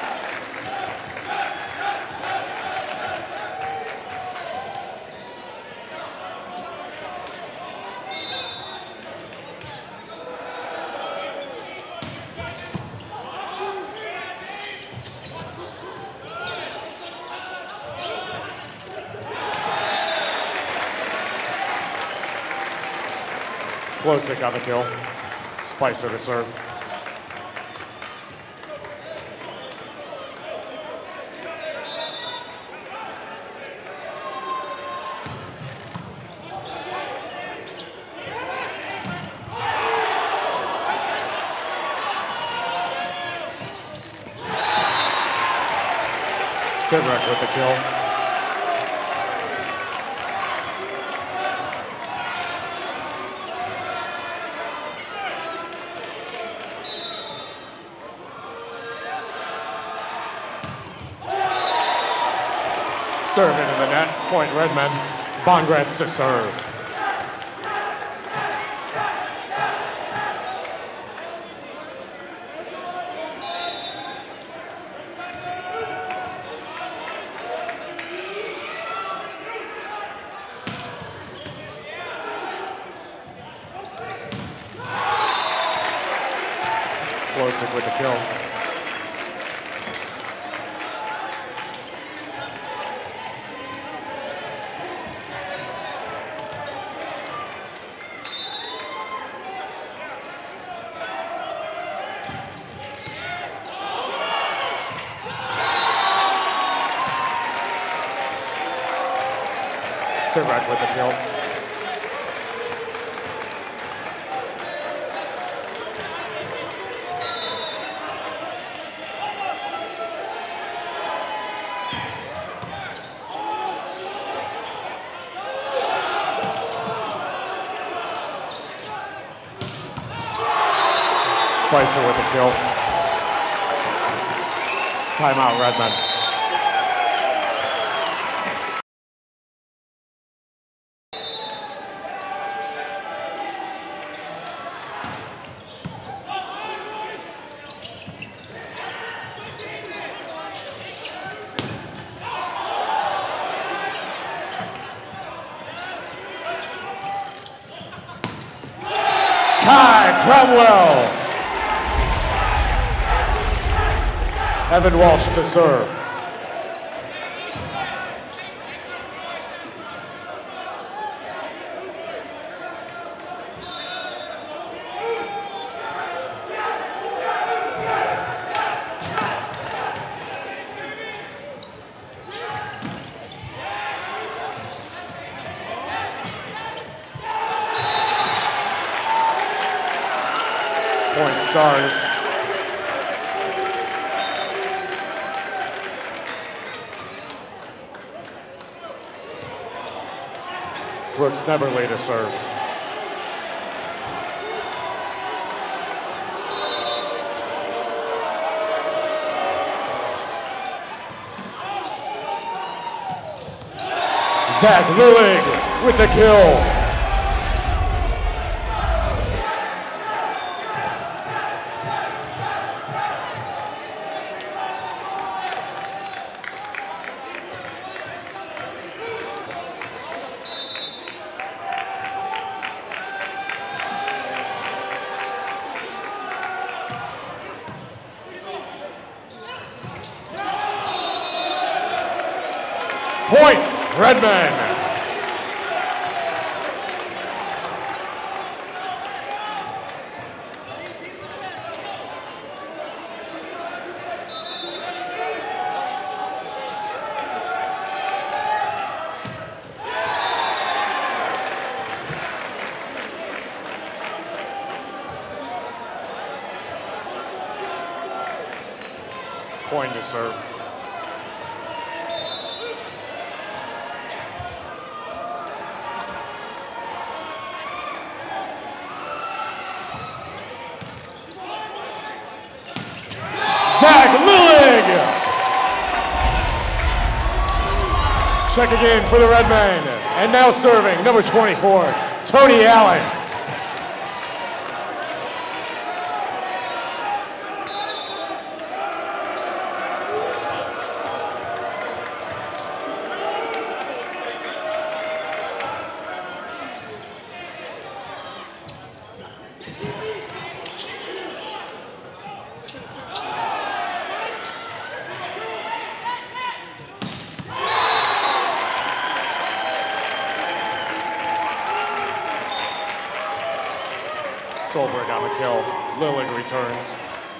Klosick on the kill. Spicer to serve. Timrek with the kill. Serve into the net, point Redmen. Bongratz to serve. Klosick with the kill. Timrek with the kill. Spicer with the kill. Timeout, Redmen. Kai Cromwell. Evan Walsh to serve. Point Stars. Brooks Neverly to serve. Zach Lillig with the kill. Point, Redmen. Coin to serve. Zach Lillig! Check again for the Redmen. And now serving, number 24, Tony Allen. Solberg on the kill. Lillig returns.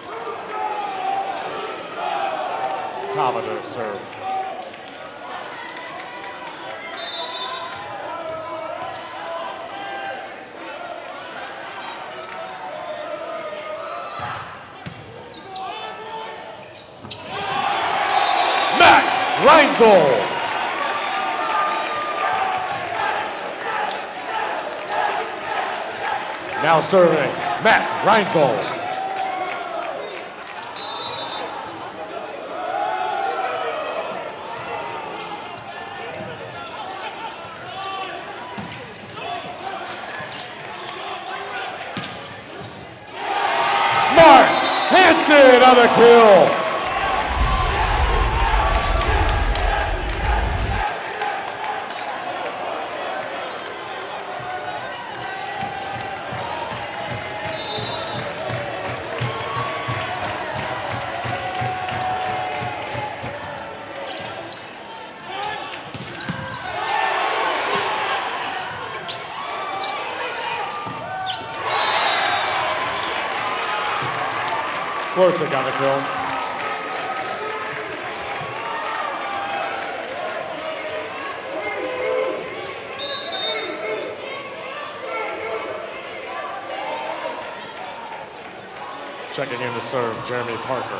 Kava to serve. Reinzel. Now serving, Matt Reinzel. Mark Hansen on the kill. Klosik on the kill. Checking in to serve, Jeremy Parker.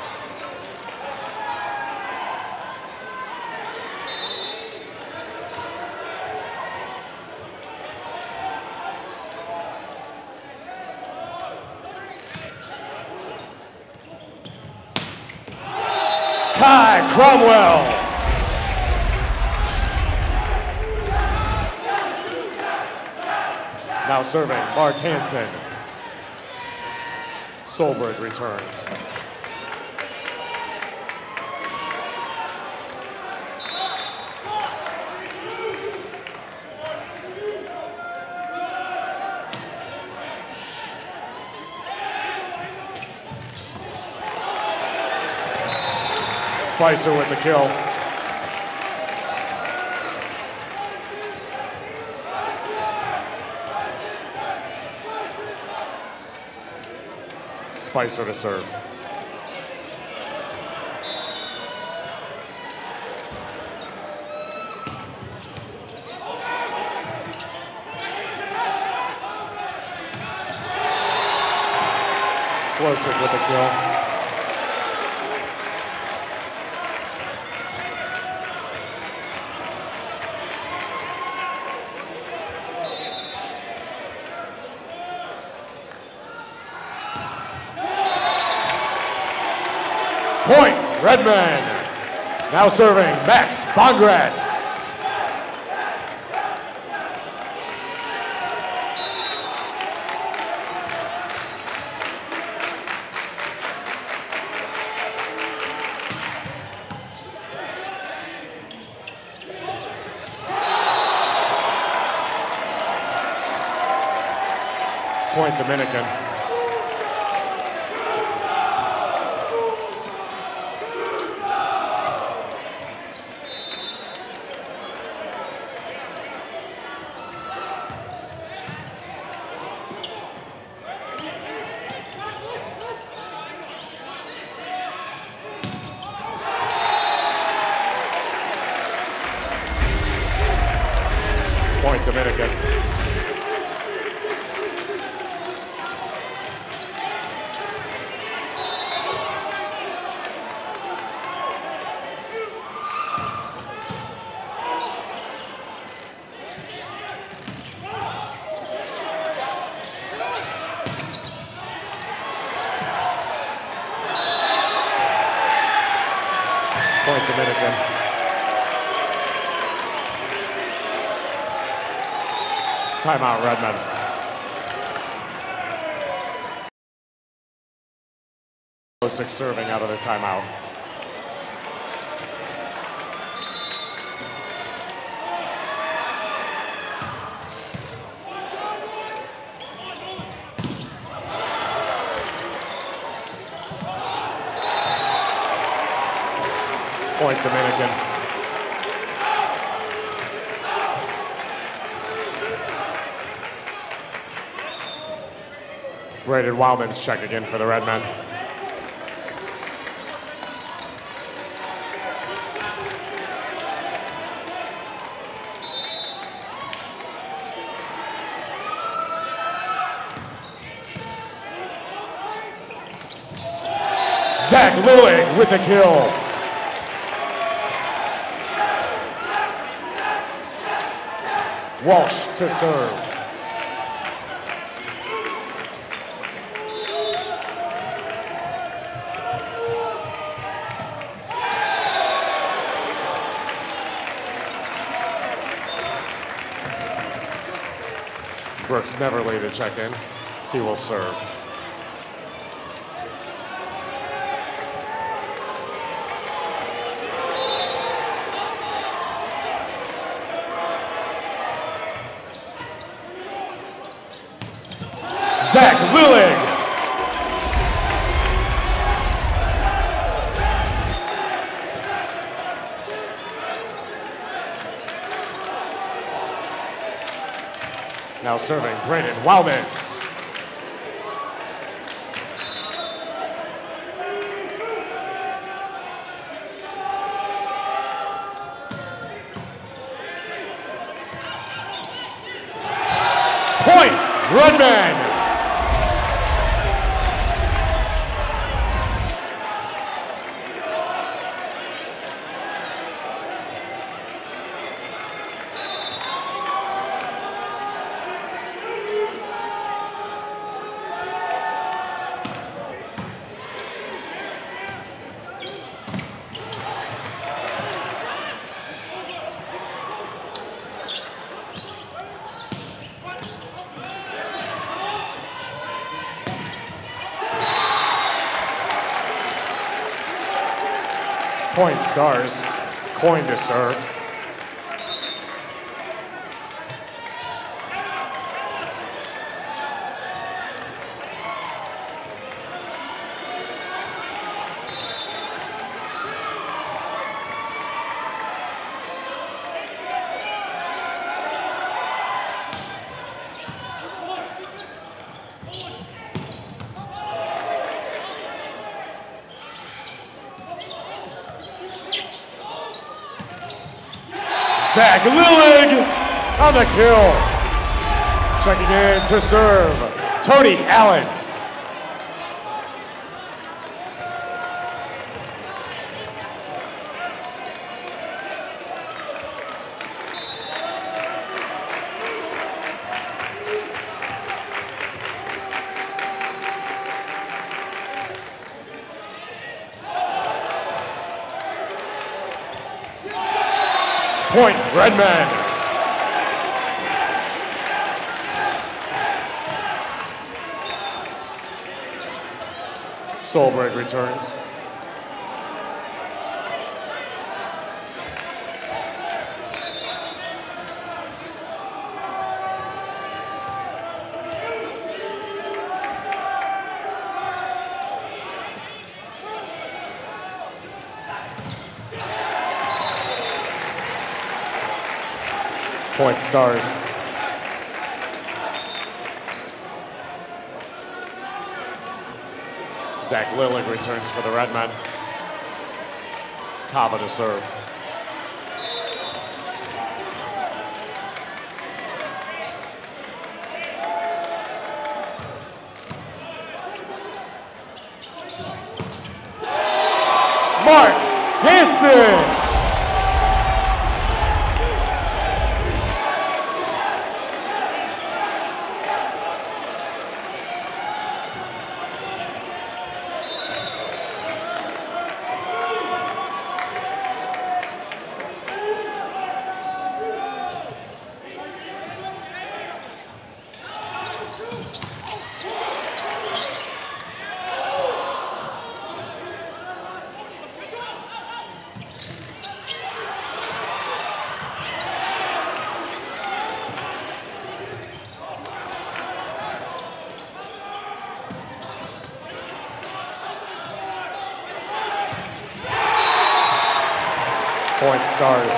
Kai Cromwell. Now serving, Mark Hansen. Solberg returns. Spicer with the kill. Spicer to serve. Klosik with the kill. Point, Redman. Now serving, Max Bongratz. Point, Dominican. Point, Dominican. Point, Dominican. Timeout, Redmond. Klosik serving out of the timeout. Point, Dominican. Braden Wildman's checking in for the Redmen. Zach Lillig with the kill. Walsh to serve. Brooks never late to check in. He will serve. Zach Lillig. Now serving Braden Wildmans. Point, Redman. Point Stars, coin to serve. Zach Lillig on the kill. Checking in to serve, Tony Allen. Point, Redman. Solberg returns. Point Stars. Zach Lillig returns for the Redmen. Kava to serve. Mark Hansen. Point Stars.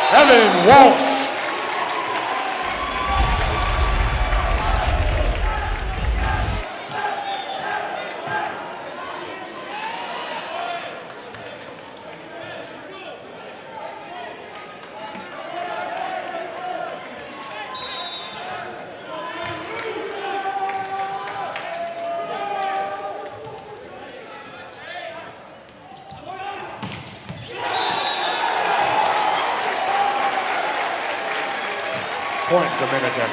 Evan Walsh. Point Dominican.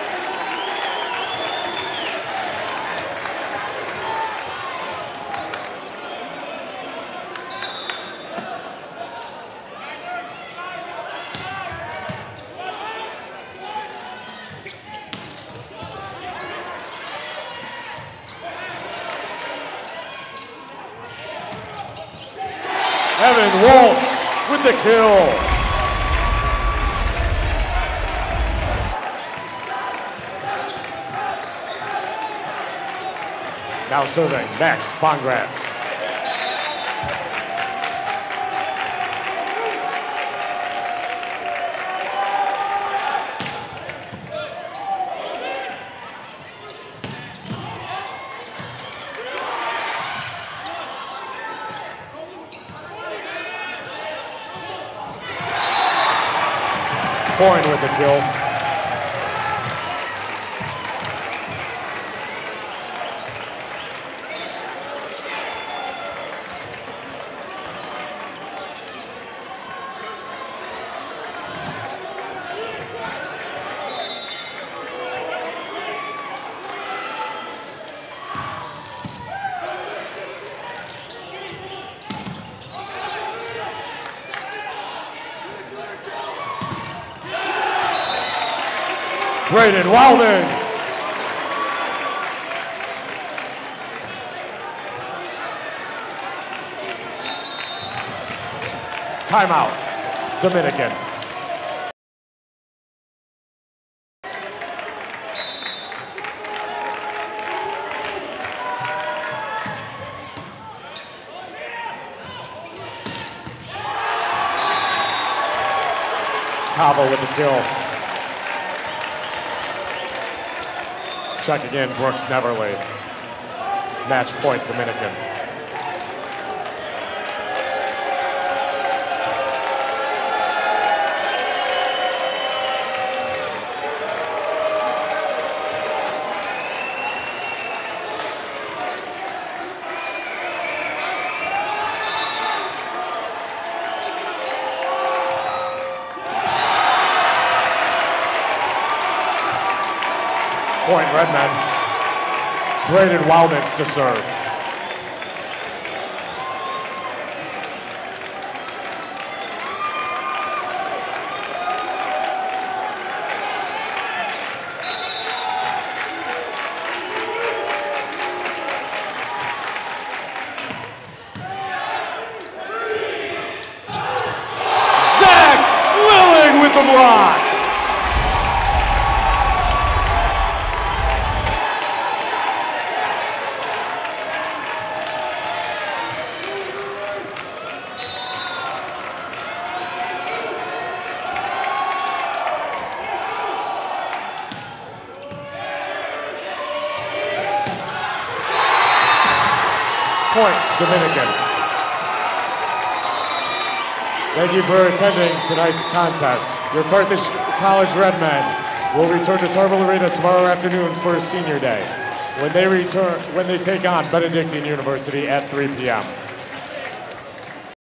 Evan Walsh with the kill. Now serving Max Bongratz. Coyne with the kill. Braden Wildens. Timeout, Dominican. Tarble with the kill. Checking in, Brooks Neverly. Match point, Dominican. Point, Redmen. Braden Wildens to serve. Zach Lilling with the block. Point, Dominican. Thank you for attending tonight's contest. Your Carthage College Redmen will return to Tarble Arena tomorrow afternoon for Senior Day when they take on Benedictine University at 3 p.m.